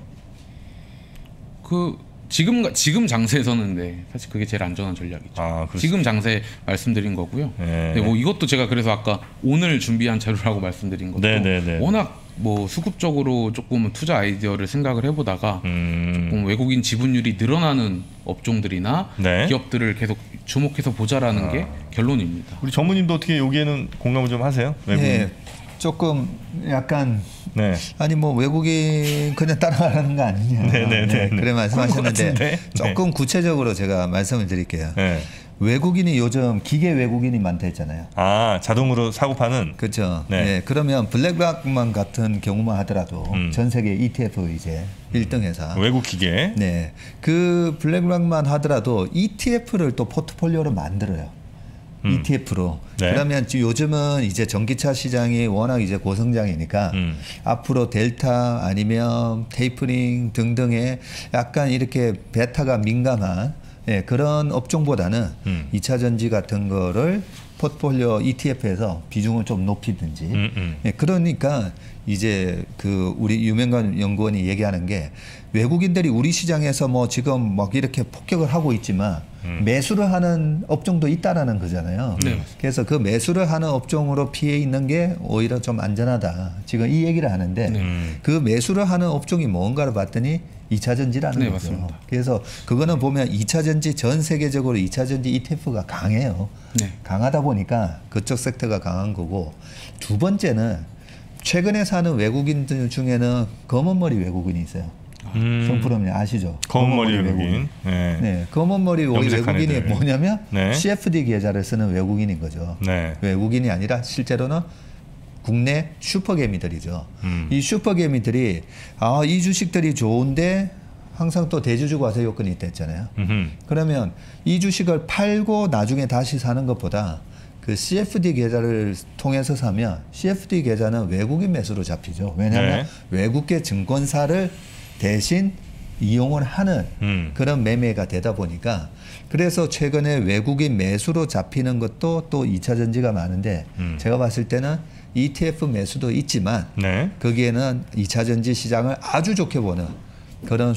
그 지금 지금 장세에서는 네, 사실 그게 제일 안전한 전략이죠. 아, 그렇습니다. 지금 장세 말씀드린 거고요. 네. 네, 뭐 이것도 제가 그래서 아까 오늘 준비한 자료라고 말씀드린 것도 네, 네, 네. 워낙 뭐 수급적으로 조금 투자 아이디어를 생각을 해보다가 음. 조금 외국인 지분율이 늘어나는 업종들이나 네. 기업들을 계속 주목해서 보자라는 게 결론입니다. 우리 전무님도 어떻게 여기에는 공감을 좀 하세요? 외국인. 예, 조금 약간 네. 아니 뭐 외국인 그냥 따라가는 거 아니냐. 네, 네, 네, 네. 그래 말씀하셨는데 그런 것 같은데? 조금 구체적으로 제가 말씀을 드릴게요. 네. 외국인이 요즘 기계 외국인이 많다 했잖아요. 아 자동으로 사고 파는. 그렇죠. 네. 네. 그러면 블랙락만 같은 경우만 하더라도 음. 전 세계 이티에프 이제 일 등 회사. 외국 기계. 네. 그 블랙락만 하더라도 이티에프를 또 포트폴리오로 만들어요. 음. 이티에프로. 네. 그러면 지- 요즘은 이제 전기차 시장이 워낙 이제 고성장이니까 음. 앞으로 델타 아니면 테이퍼링 등등의 약간 이렇게 베타가 민감한 예, 그런 업종보다는 음. 이차 전지 같은 거를 포트폴리오 이티에프에서 비중을 좀 높이든지. 음, 음. 예, 그러니까 이제 그 우리 유명관 연구원이 얘기하는 게 외국인들이 우리 시장에서 뭐 지금 막 이렇게 폭격을 하고 있지만 음. 매수를 하는 업종도 있다라는 거잖아요. 네. 그래서 그 매수를 하는 업종으로 피해 있는 게 오히려 좀 안전하다. 지금 이 얘기를 하는데 네. 음. 그 매수를 하는 업종이 뭔가를 봤더니 이차 전지라는 네, 거죠. 맞습니다. 그래서 그거는 보면 이차 전지 전 세계적으로 이차 전지 이티에프가 강해요. 네. 강하다 보니까 그쪽 섹터가 강한 거고 두 번째는 최근에 사는 외국인들 중에는 검은 머리 외국인이 있어요. 음. 성프로님 아시죠? 검은 머리 외국인. 네. 네, 검은 머리 염색한 외국인이 애들. 뭐냐면 네. 씨에프디 계좌를 쓰는 외국인인 거죠. 네. 외국인이 아니라 실제로는 국내 슈퍼개미들이죠. 음. 이 슈퍼개미들이 아, 이 주식들이 좋은데 항상 또 대주주 과세 요건이 있댔잖아요. 음흠. 그러면 이 주식을 팔고 나중에 다시 사는 것보다 그 씨에프디 계좌를 통해서 사면 씨에프디 계좌는 외국인 매수로 잡히죠. 왜냐하면 네. 외국계 증권사를 대신 이용을 하는 음. 그런 매매가 되다 보니까 그래서 최근에 외국인 매수로 잡히는 것도 또 이차 전지가 많은데 음. 제가 봤을 때는 이티에프 매수도 있지만 네. 거기에는 이차 전지 시장을 아주 좋게 보는 그런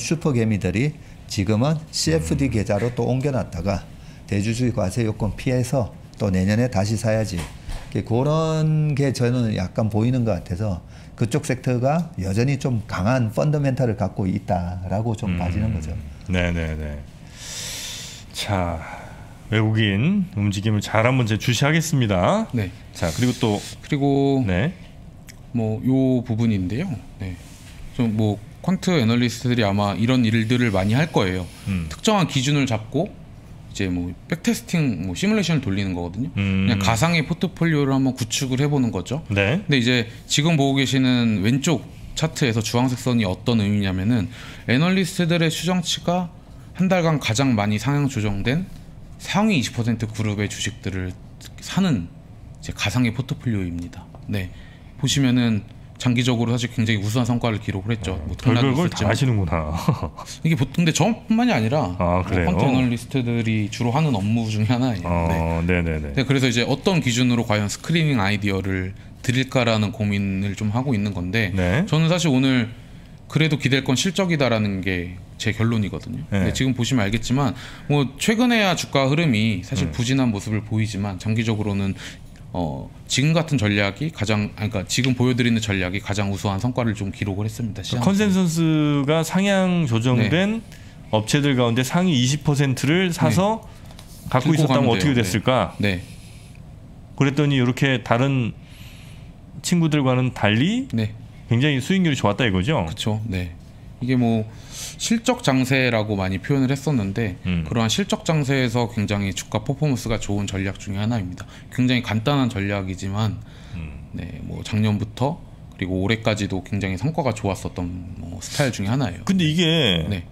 슈퍼개미들이 지금은 씨에프디 계좌로 또 옮겨놨다가 대주주 과세 요건 피해서 또 내년에 다시 사야지. 그런 게 저는 약간 보이는 것 같아서 그쪽 섹터가 여전히 좀 강한 펀더멘탈을 갖고 있다라고 좀 음. 봐지는 거죠. 네네네. 자, 외국인 움직임을 잘 한번 제 주시하겠습니다. 네. 자, 그리고 또 그리고 네. 뭐 요 부분인데요. 네. 좀 뭐 퀀트 애널리스트들이 아마 이런 일들을 많이 할 거예요. 음. 특정한 기준을 잡고 이제 뭐 백테스팅, 뭐 시뮬레이션을 돌리는 거거든요. 음. 그냥 가상의 포트폴리오를 한번 구축을 해보는 거죠. 네. 근데 이제 지금 보고 계시는 왼쪽 차트에서 주황색 선이 어떤 의미냐면은 애널리스트들의 추정치가 한 달간 가장 많이 상향 조정된 상위 이십 퍼센트 그룹의 주식들을 사는 이제 가상의 포트폴리오입니다. 네. 보시면은 장기적으로 사실 굉장히 우수한 성과를 기록을 했죠. 뭐 별걸 다 있었지만. 아시는구나. 이게 보통 근데 저뿐만이 아니라 아, 그래요? 뭐 퀀트 애널리스트들이 주로 하는 업무 중에 하나예요. 네. 어, 네, 네, 네. 네, 그래서 이제 어떤 기준으로 과연 스크리닝 아이디어를 드릴까라는 고민을 좀 하고 있는 건데 네. 저는 사실 오늘 그래도 기댈 건 실적이다라는 게 제 결론이거든요. 네. 근데 지금 보시면 알겠지만 뭐 최근에야 주가 흐름이 사실 음. 부진한 모습을 보이지만 장기적으로는 어, 지금 같은 전략이 가장 아니, 그러니까 지금 보여드리는 전략이 가장 우수한 성과를 좀 기록을 했습니다. 시장. 컨센서스가 상향 조정된 네. 업체들 가운데 상위 이십 퍼센트를 사서 갖고 들고 있었다면 가면 어떻게 돼요. 됐을까? 네, 그랬더니 이렇게 다른 친구들과는 달리 네, 굉장히 수익률이 좋았다 이거죠. 그렇죠. 네, 이게 뭐 실적 장세라고 많이 표현을 했었는데 음. 그러한 실적 장세에서 굉장히 주가 퍼포먼스가 좋은 전략 중에 하나입니다. 굉장히 간단한 전략이지만 음. 네, 뭐 작년부터 그리고 올해까지도 굉장히 성과가 좋았었던 뭐 스타일 중에 하나예요. 근데 이게 네,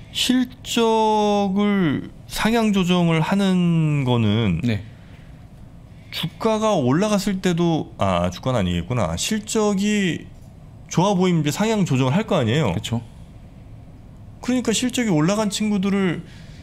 실적을 상향 조정을 하는 거는 네, 주가가 올라갔을 때도 아 주가는 아니겠구나. 실적이 좋아 보이면 이제 상향 조정을 할 거 아니에요. 그렇죠. 그러니까 실적이 올라간 친구들을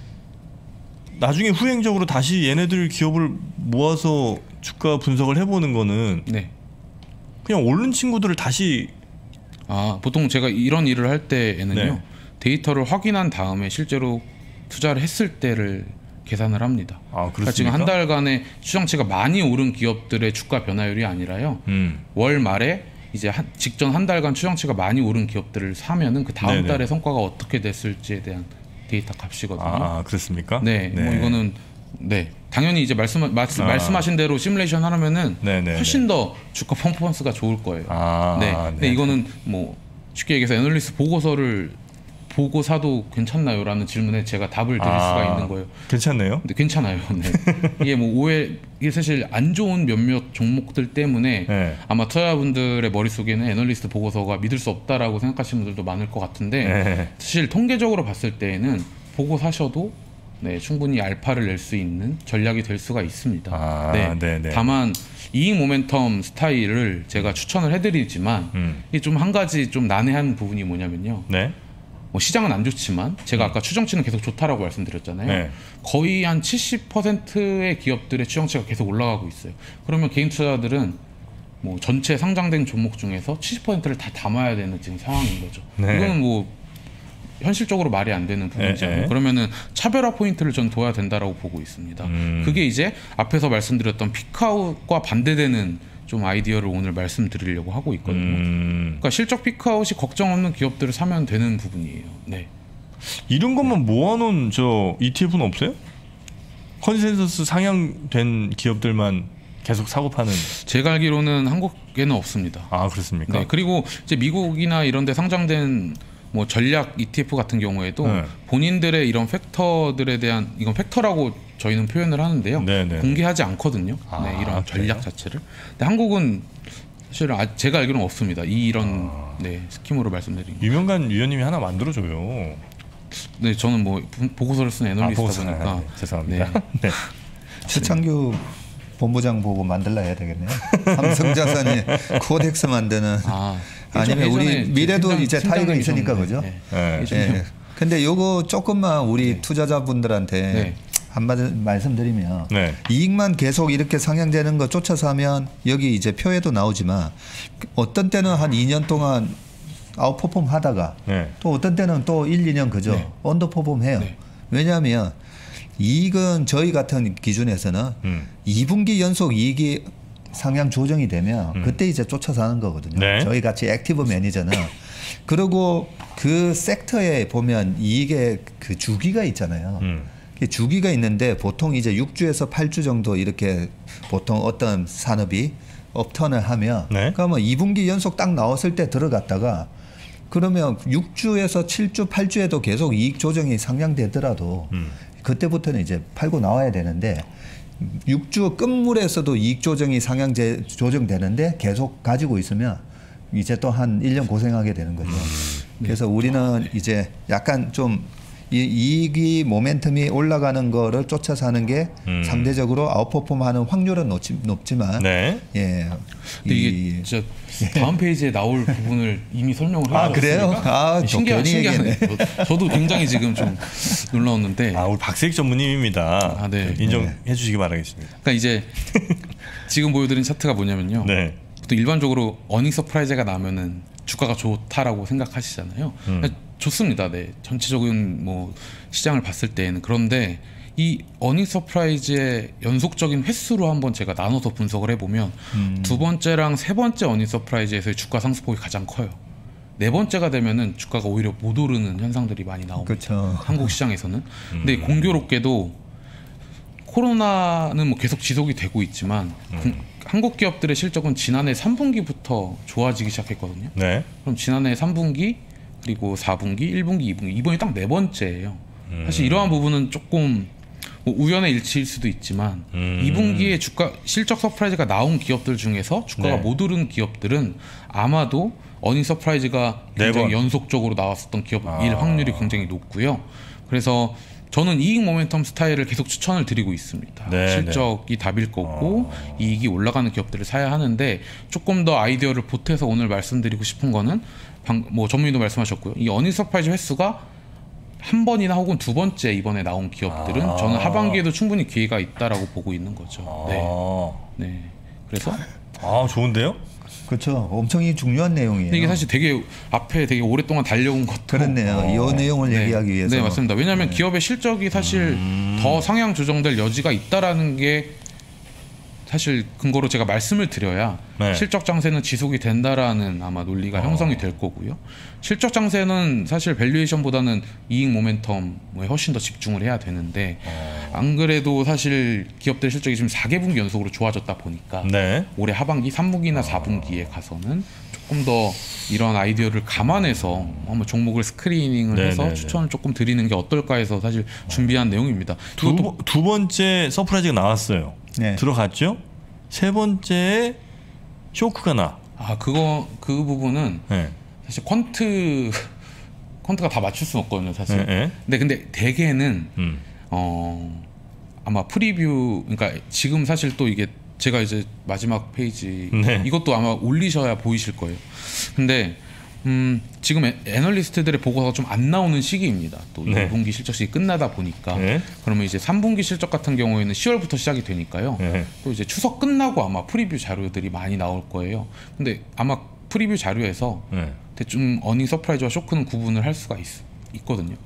나중에 후행적으로 다시 얘네들 기업을 모아서 주가 분석을 해보는 거는 네. 그냥 오른 친구들을 다시 아 보통 제가 이런 일을 할 때에는요 네. 데이터를 확인한 다음에 실제로 투자를 했을 때를 계산을 합니다. 아 그러니까 지금 그렇습니까? 한 달간의 추정치가 많이 오른 기업들의 주가 변화율이 아니라요. 음. 월 말에 이제 한, 직전 한 달간 추정치가 많이 오른 기업들을 사면은 그 다음 네네. 달의 성과가 어떻게 됐을지에 대한 데이터 값이거든요. 아 그렇습니까? 네, 뭐 이거는 네 당연히 이제 말씀 말씀 아. 말씀하신 대로 시뮬레이션 하려면은 네네. 훨씬 더 주가 퍼포먼스가 좋을 거예요. 아, 네. 네. 근데 이거는 뭐 쉽게 얘기해서 애널리스트 보고서를 보고 사도 괜찮나요라는 질문에 제가 답을 드릴 아, 수가 있는 거예요. 괜찮네요. 근데 괜찮아요. 네. 이게 뭐 오해 이게 사실 안 좋은 몇몇 종목들 때문에 네. 아마 투자자분들의 머릿속에는 애널리스트 보고서가 믿을 수 없다라고 생각하시는 분들도 많을 것 같은데 네. 사실 통계적으로 봤을 때에는 보고 사셔도 네, 충분히 알파를 낼 수 있는 전략이 될 수가 있습니다. 아, 네. 네네. 다만 이익 모멘텀 스타일을 제가 추천을 해드리지만 음. 이게 좀 한 가지 좀 난해한 부분이 뭐냐면요. 네. 뭐 시장은 안 좋지만 제가 아까 추정치는 계속 좋다라고 말씀드렸잖아요. 네. 거의 한 칠십 퍼센트의 기업들의 추정치가 계속 올라가고 있어요. 그러면 개인 투자자들은 뭐 전체 상장된 종목 중에서 칠십 퍼센트를 다 담아야 되는 지금 상황인 거죠. 네. 이거는 뭐 현실적으로 말이 안 되는 부분이잖아요. 네, 네. 그러면은 차별화 포인트를 전 둬야 된다라고 보고 있습니다. 음. 그게 이제 앞에서 말씀드렸던 피크아웃과 반대되는 좀 아이디어를 오늘 말씀드리려고 하고 있거든요. 음. 그러니까 실적 피크아웃이 걱정 없는 기업들을 사면 되는 부분이에요. 네. 이런 것만 모아놓은 저 이티에프는 없어요? 컨센서스 상향된 기업들만 계속 사고 파는. 제가 알기로는 한국에는 없습니다. 아 그렇습니까? 네. 그리고 이제 미국이나 이런 데 상장된 뭐 전략 이티에프 같은 경우에도 네. 본인들의 이런 팩터들에 대한 이건 팩터라고 저희는 표현을 하는데요. 네네. 공개하지 않거든요. 아, 네, 이런 전략 그래요? 자체를. 근데 한국은 사실 아, 제가 알기로는 없습니다. 이 이런 아. 네, 스킴으로 말씀드린 거. 유명관 위원님이 하나 만들어줘요. 네, 저는 뭐 보- 보고서를 쓴 아, 애널리스트다 보고서. 보니까 아, 네, 죄송합니다. 네. 최창규 본부장 보고 만들라 해야 되겠네요. 삼성자산이 코덱스 만드는 아, 아니면 우리 예전에 미래도 팀장- 이제 타이거 팀장님이 있으니까 계셨는데, 그죠? 네. 네. 예전에 예. 근데 요거 조금만 우리 투자자분들한테 네. 한마디 말씀드리면 네. 이익만 계속 이렇게 상향되는 거 쫓아서 하면 여기 이제 표에도 나오지만 어떤 때는 한 이 년 동안 아웃퍼폼 하다가 네. 또 어떤 때는 또 일, 이 년 그죠? 네. 언더퍼폼 해요. 네. 왜냐하면 이익은 저희 같은 기준에서는 음. 이 분기 연속 이익이 상향 조정이 되면 음. 그때 이제 쫓아서 하는 거거든요. 네. 저희 같이 액티브 매니저는 그리고 그 섹터에 보면 이익의 그 주기가 있잖아요. 음. 그 주기가 있는데 보통 이제 육 주에서 팔 주 정도 이렇게 보통 어떤 산업이 업턴을 하면 네. 그러면 이 분기 연속 딱 나왔을 때 들어갔다가 그러면 육 주에서 칠 주, 팔 주에도 계속 이익 조정이 상향되더라도 음. 그때부터는 이제 팔고 나와야 되는데 육 주 끝물에서도 이익 조정이 상향 조정되는데 계속 가지고 있으면 이제 또 한 일 년 고생하게 되는 거죠. 그래서 우리는 이제 약간 좀 이, 이익이 모멘텀이 올라가는 거를 쫓아서 하는 게 음. 상대적으로 아웃퍼폼하는 확률은 높지, 높지만 네. 예. 근데 이게 이- 진짜 다음 페이지에 나올 부분을 이미 설명을 아, 해주셨으니까 그래요? 아, 저 신기하, 괜히 신기하네. 저- 저도 굉장히 지금 좀 놀라웠는데 아, 우리 박세익 전무님입니다. 아, 네. 인정해 주시기 바라겠습니다. 그러니까 이제 지금 보여드린 차트가 뭐냐면요. 네. 보통 일반적으로 어닝 서프라이즈가 나면은 주가가 좋다라고 생각하시잖아요. 음. 좋습니다. 네. 전체적인 뭐 시장을 봤을 때는 그런데 이 어닝 서프라이즈의 연속적인 횟수로 한번 제가 나눠서 분석을 해보면 음. 두 번째랑 세 번째 어닝 서프라이즈에서의 주가 상승폭이 가장 커요. 네 번째가 되면은 주가가 오히려 못 오르는 현상들이 많이 나옵니다. 그렇죠. 한국 시장에서는. 근데 공교롭게도 코로나는 뭐 계속 지속이 되고 있지만 공- 한국 기업들의 실적은 지난해 삼 분기부터 좋아지기 시작했거든요. 네. 그럼 지난해 삼 분기 그리고 사 분기, 일 분기, 이 분기 이번이 딱 네 번째예요. 사실 이러한 부분은 조금 뭐 우연의 일치일 수도 있지만 음. 이 분기에 주가 실적 서프라이즈가 나온 기업들 중에서 주가가 네. 못 오른 기업들은 아마도 어닝 서프라이즈가 네 굉장히 번. 연속적으로 나왔었던 기업일 아. 확률이 굉장히 높고요. 그래서 저는 이익 모멘텀 스타일을 계속 추천을 드리고 있습니다. 네, 실적이 답일 거고 아. 이익이 올라가는 기업들을 사야 하는데 조금 더 아이디어를 보태서 오늘 말씀드리고 싶은 거는 방, 뭐 전문의도 말씀하셨고요. 이 어닝 서프라이즈 횟수가 한 번이나 혹은 두 번째 이번에 나온 기업들은 아. 저는 하반기에도 충분히 기회가 있다라고 보고 있는 거죠. 네. 아. 네. 그래서 아, 좋은데요? 그렇죠. 엄청 이 중요한 내용이에요. 이게 사실 되게 앞에 되게 오랫동안 달려온 것도 그렇네요. 이 내용을 네. 얘기하기 위해서. 네, 맞습니다. 왜냐하면 기업의 실적이 사실 더 상향 조정될 여지가 있다라는 게 사실 근거로 제가 말씀을 드려야 네. 실적 장세는 지속이 된다라는 아마 논리가 어. 형성이 될 거고요. 실적 장세는 사실 밸류에이션보다는 이익 모멘텀에 훨씬 더 집중을 해야 되는데 어. 안 그래도 사실 기업들 실적이 지금 사 개분기 연속으로 좋아졌다 보니까 네. 올해 하반기 삼 분기나 사 분기에 가서는 조금 더 이런 아이디어를 감안해서 한번 종목을 스크리닝을 네네네. 해서 추천을 조금 드리는 게 어떨까 해서 사실 준비한 내용입니다. 두, 이것도 번- 두 번째 서프라이즈가 나왔어요. 네. 들어갔죠? 세 번째 쇼크가 나. 아 그거 그 부분은 네. 사실 퀀트 퀀트가 다 맞출 수는 없거든요, 사실. 네, 네. 근데 근데 대개는 음. 어 아마 프리뷰 그러니까 지금 사실 또 이게 제가 이제 마지막 페이지 네. 이것도 아마 올리셔야 보이실 거예요. 근데 음 지금 애, 애널리스트들의 보고서가 좀 안 나오는 시기입니다. 또 네. 이 분기 실적이 끝나다 보니까 네. 그러면 이제 삼 분기 실적 같은 경우에는 시월부터 시작이 되니까요. 네. 또 이제 추석 끝나고 아마 프리뷰 자료들이 많이 나올 거예요. 근데 아마 프리뷰 자료에서 네. 대충 어닝 서프라이즈와 쇼크는 구분을 할 수가 있, 있거든요.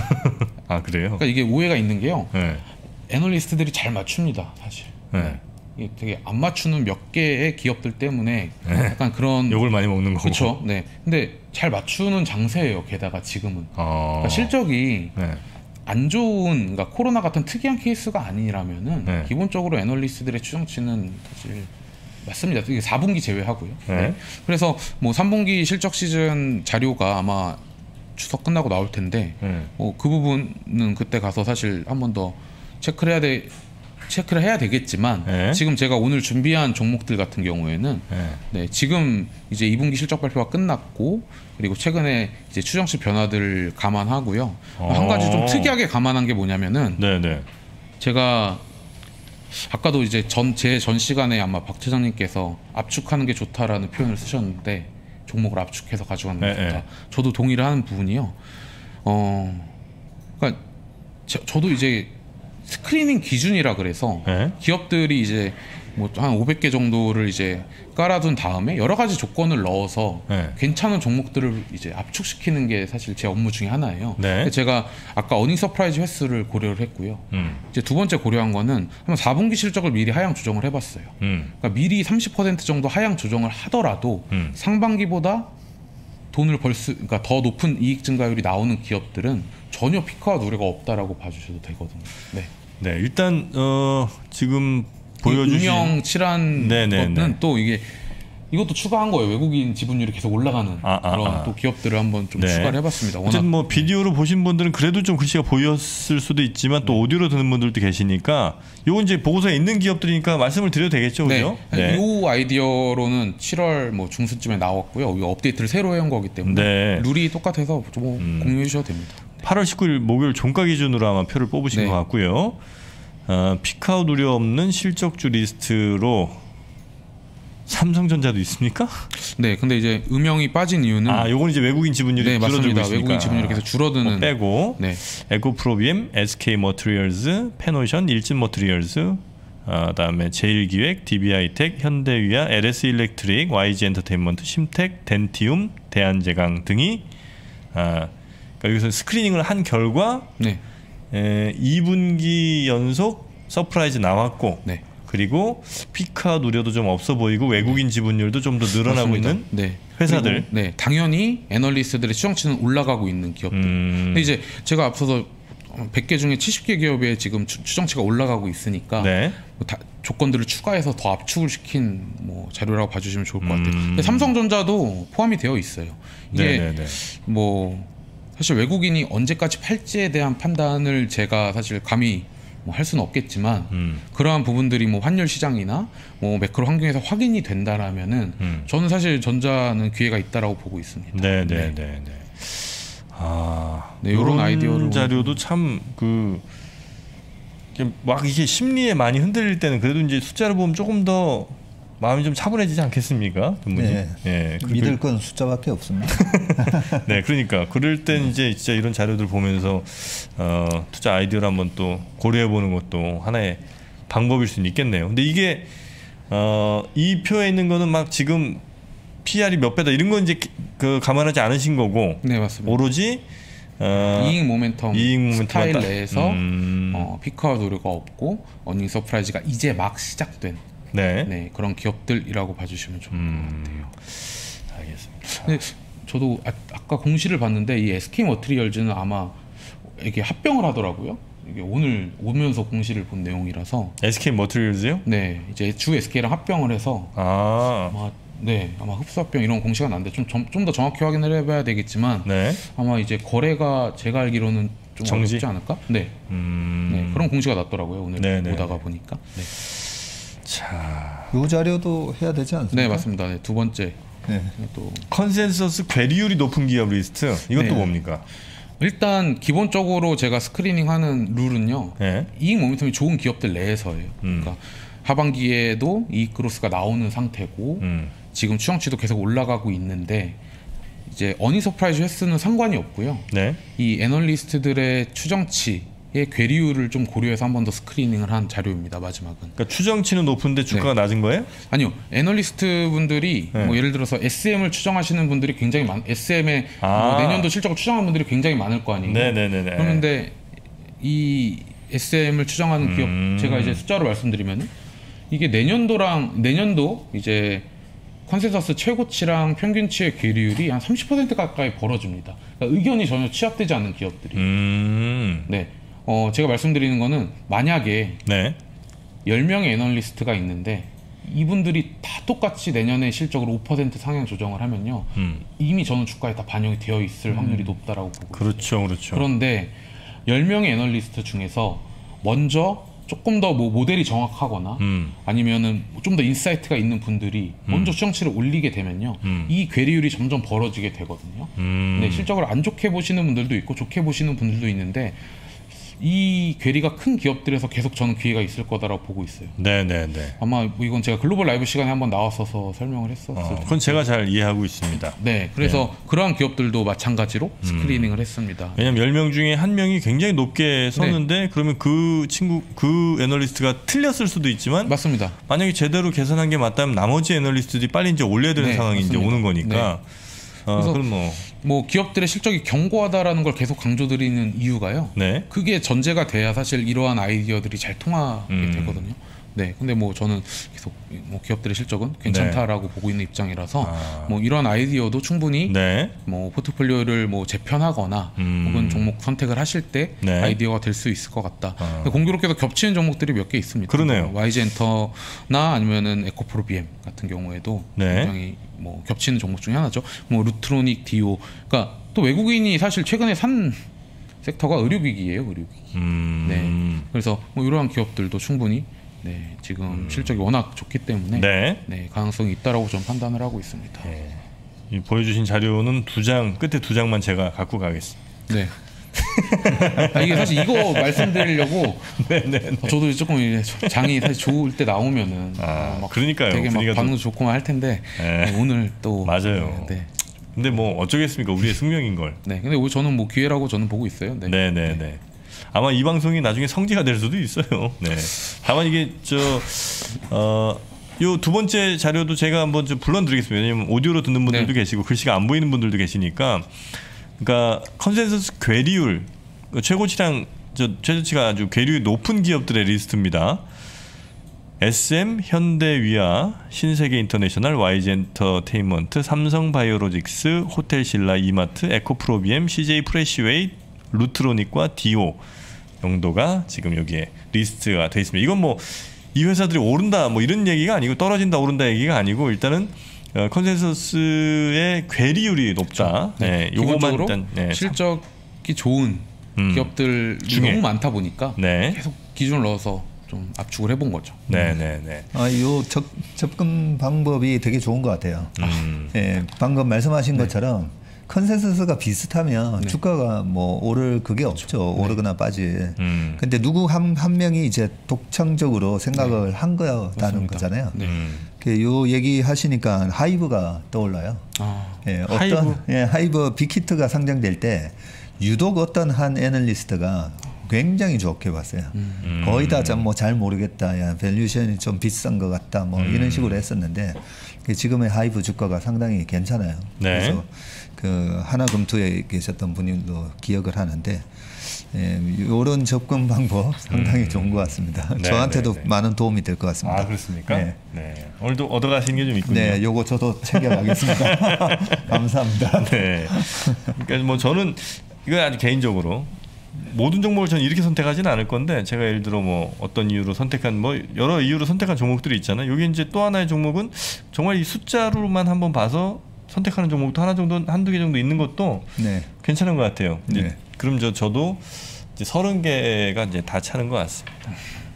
아, 그래요? 그러니까 이게 오해가 있는 게요. 네. 애널리스트들이 잘 맞춥니다, 사실. 네. 이게 되게 안 맞추는 몇 개의 기업들 때문에 네. 약간 그런 욕을 많이 먹는 거고. 그렇죠. 네. 근데 잘 맞추는 장세예요. 게다가 지금은 어. 그러니까 실적이 네. 안 좋은 그러니까 코로나 같은 특이한 케이스가 아니라면은 네. 기본적으로 애널리스트들의 추정치는 사실 맞습니다. 이게 사 분기 제외하고요. 네. 네. 그래서 뭐 삼 분기 실적 시즌 자료가 아마 추석 끝나고 나올 텐데 네. 뭐 그 부분은 그때 가서 사실 한 번 더 체크를 해야 돼 체크를 해야 되겠지만 네. 지금 제가 오늘 준비한 종목들 같은 경우에는 네. 네, 지금 이제 이 분기 실적 발표가 끝났고 그리고 최근에 이제 추정치 변화들을 감안하고요. 어. 한 가지 좀 특이하게 감안한 게 뭐냐면은 네, 네. 제가 아까도 이제 전 제 전 시간에 아마 박 차장님께서 압축하는 게 좋다라는 표현을 쓰셨는데 종목을 압축해서 가져가는 게 네, 좋다. 네. 저도 동의를 하는 부분이요. 어, 그러니까 저, 저도 이제 스크리닝 기준이라 그래서 네. 기업들이 이제 뭐 한 오백 개 정도를 이제 깔아둔 다음에 여러 가지 조건을 넣어서 네. 괜찮은 종목들을 이제 압축시키는 게 사실 제 업무 중에 하나예요. 네. 제가 아까 어닝 서프라이즈 횟수를 고려를 했고요. 음. 이제 두 번째 고려한 거는 한번 사 분기 실적을 미리 하향 조정을 해봤어요. 음. 그러니까 미리 삼십 퍼센트 정도 하향 조정을 하더라도 음. 상반기보다 돈을 벌 수, 그러니까 더 높은 이익 증가율이 나오는 기업들은 전혀 피크아웃 우려가 없다라고 봐주셔도 되거든요. 네. 네, 일단 어, 지금 보여주신 음영칠한 네네네. 것은 또 이게 이것도 추가한 거예요. 외국인 지분율이 계속 올라가는 아, 아, 그런 아. 또 기업들을 한번 좀 네. 추가를 해봤습니다. 워낙 어쨌든 뭐 비디오로 보신 분들은 그래도 좀 글씨가 보였을 수도 있지만 또 오디오로 듣는 분들도 계시니까 요건 이제 보고서에 있는 기업들이니까 말씀을 드려도 되겠죠, 그죠? 네. 이 아이디어로는 칠월 뭐 중순쯤에 나왔고요. 이 업데이트를 새로 해온 거기 때문에 네. 룰이 똑같아서 좀 음. 공유해 주셔도 됩니다. 팔월 십구일 목요일 종가 기준으로 아마 표를 뽑으신 네. 것 같고요. 어, 피크아웃 우려 없는 실적주 리스트로 삼성전자도 있습니까? 네, 근데 이제 음영이 빠진 이유는 아, 요건 이제 외국인 지분율이 네, 줄어들고 맞습니다. 있으니까 외국인 지분율이 계속 줄어드는 뭐 빼고 네. 에코프로비엠, 에스케이머티리얼즈, 페노션, 일진머티리얼즈, 어, 그다음에 제일기획, 디비아이텍, 현대위아, 엘에스일렉트릭, 와이지엔터테인먼트, 심텍, 덴티움, 대한제강 등이 아, 그러니까 여기서 스크리닝을 한 결과 네. 에, 이 분기 연속 서프라이즈 나왔고 네. 그리고 피크아웃 우려도 좀 없어 보이고 외국인 지분율도 좀 더 늘어나고 맞습니다. 있는 네. 회사들. 그리고, 네, 당연히 애널리스트들의 추정치는 올라가고 있는 기업들. 음. 근데 이제 제가 앞서서 백 개 중에 칠십 개 기업에 지금 추, 추정치가 올라가고 있으니까 네. 뭐 다, 조건들을 추가해서 더 압축을 시킨 뭐 자료라고 봐주시면 좋을 것 같아요. 음. 근데 삼성전자도 포함이 되어 있어요. 이게 네네네. 뭐 사실 외국인이 언제까지 팔지에 대한 판단을 제가 사실 감히 뭐 할 수는 없겠지만 음. 그러한 부분들이 뭐 환율 시장이나 뭐 매크로 환경에서 확인이 된다라면은 음. 저는 사실 전자는 기회가 있다라고 보고 있습니다. 네네네. 네. 아, 네, 요런 아이디어를 자료도 참 그 막 이게 심리에 많이 흔들릴 때는 그래도 이제 숫자를 보면 조금 더 마음이 좀 차분해지지 않겠습니까, 김문님? 네. 예, 그- 믿을 건 숫자밖에 없습니다. 네, 그러니까 그럴 땐 이제 진짜 이런 자료들 보면서 어, 투자 아이디어를 한번 또 고려해 보는 것도 하나의 방법일 수는 있겠네요. 근데 이게 어, 이 표에 있는 거는 막 지금 피알이 몇 배다 이런 건 이제 그 감안하지 않으신 거고 네, 맞습니다. 오로지 어, 이익 모멘텀 이익 모멘텀 스타일 맞다? 내에서 음. 어, 피크아웃 우려가 없고 어닝 서프라이즈가 이제 막 시작된 네. 네, 그런 기업들이라고 봐주시면 좋을 음. 것 같아요. 알겠습니다. 근데 저도 아, 아까 공시를 봤는데 이 에스케이 머티리얼즈는 아마 이게 합병을 하더라고요. 이게 오늘 오면서 공시를 본 내용이라서 에스케이 머티리얼즈요? 네, 이제 주 에스케이랑 합병을 해서 아, 아마 네, 아마 흡수 합병 이런 공시가 난데 좀 좀 더 정확히 확인을 해봐야 되겠지만 네. 아마 이제 거래가 제가 알기로는 좀 정지? 어렵지 않을까? 네, 음. 네, 그런 공시가 났더라고요. 오늘 네네. 보다가 보니까. 네, 자, 요 자료도 해야 되지 않습니까? 네 맞습니다. 네, 두 번째 네. 또 컨센서스 괴리율이 높은 기업 리스트 이것도 네. 뭡니까? 일단 기본적으로 제가 스크리닝하는 룰은요. 네. 이익 모멘텀이 좋은 기업들 내에서예요. 음. 그러니까 하반기에도 이익 그로스가 나오는 상태고 음. 지금 추정치도 계속 올라가고 있는데 이제 어닝 서프라이즈 횟수는 상관이 없고요. 네. 이 애널리스트들의 추정치의 괴리율을 좀 고려해서 한 번 더 스크리닝을 한 자료입니다. 마지막은. 그러니까 추정치는 높은데 주가가 네. 낮은 거예요? 아니요. 애널리스트 분들이 네. 뭐 예를 들어서 에스엠을 추정하시는 분들이 굉장히 많 에스엠의 아. 뭐 내년도 실적을 추정하는 분들이 굉장히 많을 거 아니에요. 네네네네. 그런데 이 에스엠을 추정하는 기업 음. 제가 이제 숫자로 말씀드리면 이게 내년도랑 내년도 이제 컨센서스 최고치랑 평균치의 괴리율이 한 삼십 퍼센트 가까이 벌어집니다. 그러니까 의견이 전혀 취합되지 않는 기업들이. 음. 네. 어, 제가 말씀드리는 거는 만약에 네. 열 명의 애널리스트가 있는데 이분들이 다 똑같이 내년에 실적으로 오 퍼센트 상향 조정을 하면요. 음. 이미 저는 주가에 다 반영이 되어 있을 확률이 높다라고 보고 있어요. 그렇죠, 그렇죠. 그런데 열 명의 애널리스트 중에서 먼저 조금 더 뭐 모델이 정확하거나 음. 아니면은 좀 더 인사이트가 있는 분들이 먼저 추정치를 올리게 되면요. 음. 이 괴리율이 점점 벌어지게 되거든요. 음. 네, 실적을 안 좋게 보시는 분들도 있고 좋게 보시는 분들도 있는데 이 괴리가 큰 기업들에서 계속 저는 기회가 있을 거다라고 보고 있어요. 네네네. 아마 뭐 이건 제가 글로벌 라이브 시간에 한번 나왔어서 설명을 했었어요. 어, 그건 제가 잘 이해하고 있습니다. 네, 그래서 네. 그러한 기업들도 마찬가지로 스크리닝을 음. 했습니다. 왜냐하면 열 명 중에 한 명이 굉장히 높게 섰는데 네. 그러면 그 친구, 그 애널리스트가 틀렸을 수도 있지만 맞습니다. 만약에 제대로 계산한 게 맞다면 나머지 애널리스트들이 빨리 이제 올려야 되는 네, 상황이 맞습니다. 이제 오는 거니까. 네. 어, 그래서 그럼 뭐. 뭐 기업들의 실적이 견고하다라는 걸 계속 강조드리는 이유가요. 네. 그게 전제가 돼야 사실 이러한 아이디어들이 잘 통하게 음. 되거든요. 네. 근데 뭐 저는 계속 뭐 기업들의 실적은 괜찮다라고 네. 보고 있는 입장이라서 아. 뭐 이러한 아이디어도 충분히 네. 뭐 포트폴리오를 뭐 재편하거나 음. 혹은 종목 선택을 하실 때 네. 아이디어가 될 수 있을 것 같다. 아. 공교롭게도 겹치는 종목들이 몇 개 있습니다. 그러네요. 와이지엔터나 아니면은 에코프로비엠 같은 경우에도 네. 굉장히 뭐 겹치는 종목 중에 하나죠. 뭐 루트로닉, 디오. 그러니까 또 외국인이 사실 최근에 산 섹터가 의료기기예요, 의료기기. 음. 네. 그래서 뭐 이러한 기업들도 충분히 네, 지금 음. 실적이 워낙 좋기 때문에 네. 네, 가능성이 있다라고 좀 판단을 하고 있습니다. 네. 이 보여주신 자료는 두 장, 끝에 두 장만 제가 갖고 가겠습니다. 네. 아, 이게 사실 이거 말씀드리려고 저도 조금 이제 장이 사실 좋을 때 나오면은 아, 막 그러니까요. 되게 막 반응도 좋고 할 텐데 네. 오늘 또 맞아요. 네. 근데 뭐 어쩌겠습니까? 우리의 숙명인 걸. 네. 근데 저는 뭐 기회라고 저는 보고 있어요. 네. 네, 네, 네. 아마 이 방송이 나중에 성지가 될 수도 있어요. 네. 다만 이게 저 어. 요 두 번째 자료도 제가 한번 좀 불러드리겠습니다. 왜냐면 오디오로 듣는 분들도 네. 계시고 글씨가 안 보이는 분들도 계시니까. 그러니까 컨센서스 괴리율 최고치랑 저 최저치가 아주 괴리율이 높은 기업들의 리스트입니다. 에스엠, 현대위아, 신세계인터내셔널, 와이지엔터테인먼트, 삼성바이오로직스, 호텔신라, 이마트, 에코프로비엠, 씨제이프레시웨이, 루트로닉과 디오 정도가 지금 여기에 리스트가 돼 있습니다. 이건 뭐 이 회사들이 오른다 뭐 이런 얘기가 아니고 떨어진다 오른다 얘기가 아니고 일단은 어, 컨센서스의 괴리율이 높다. 네, 요거만 일단 네, 실적이 좋은 음, 기업들이 중에. 너무 많다 보니까 네. 계속 기준을 넣어서 좀 압축을 해본 거죠. 네, 네, 네. 아, 요 접, 접근 방법이 되게 좋은 것 같아요. 음. 예, 방금 말씀하신 네. 것처럼 컨센서스가 비슷하면 네. 주가가 뭐 오를 그게 없죠. 네. 오르거나 빠질. 음. 근데 누구 한, 한 명이 이제 독창적으로 생각을 네. 한 거다는 거잖아요. 네. 음. 요 얘기 하시니까 하이브가 떠올라요. 아. 예, 어떤 하이브? 예, 하이브 빅히트가 상장될 때 유독 어떤 한 애널리스트가 굉장히 좋게 봤어요. 음. 거의 다 뭐 잘 모르겠다. 야, 밸류션이 좀 비싼 것 같다. 뭐 음. 이런 식으로 했었는데 지금의 하이브 주가가 상당히 괜찮아요. 네. 그래서 그 하나금투에 계셨던 분들도 기억을 하는데 예, 이런 접근 방법 상당히 음. 좋은 것 같습니다. 네, 저한테도 네, 네. 많은 도움이 될 것 같습니다. 아 그렇습니까? 네. 네. 오늘도 얻어가신 게 좀 있군요. 네, 요거 저도 챙겨가겠습니다. 감사합니다. 네. 그러니까 뭐 저는 이건 아주 개인적으로 모든 종목을 저는 이렇게 선택하지는 않을 건데 제가 예를 들어 뭐 어떤 이유로 선택한 뭐 여러 이유로 선택한 종목들이 있잖아요. 여기 이제 또 하나의 종목은 정말 이 숫자로만 한번 봐서 선택하는 종목도 하나 정도 한두 개 정도 있는 것도 네. 괜찮은 것 같아요. 이제 네. 그럼 저 저도 이제 서른 개가 이제 다 차는 것 같습니다.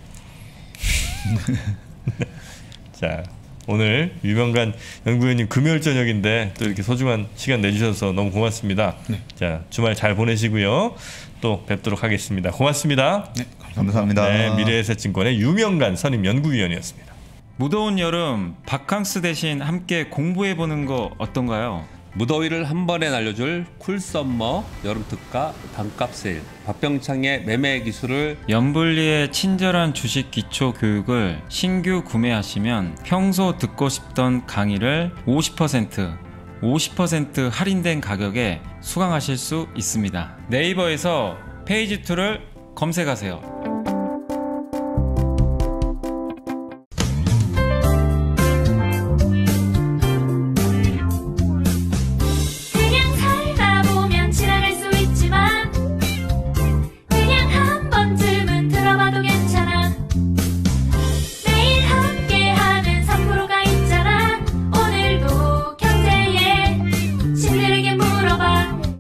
자 오늘 유명관 연구위원님 금요일 저녁인데 또 이렇게 소중한 시간 내주셔서 너무 고맙습니다. 네. 자 주말 잘 보내시고요. 또 뵙도록 하겠습니다. 고맙습니다. 네, 감사합니다. 네, 미래에셋증권의 유명관 선임 연구위원이었습니다. 무더운 여름 바캉스 대신 함께 공부해보는 거 어떤가요? 무더위를 한 번에 날려줄 쿨썸머 여름특가 반값 세일 박병창의 매매 기술을 연불리의 친절한 주식 기초 교육을 신규 구매하시면 평소 듣고 싶던 강의를 오십 퍼센트 오십 퍼센트 할인된 가격에 수강하실 수 있습니다. 네이버에서 페이지 이를 검색하세요.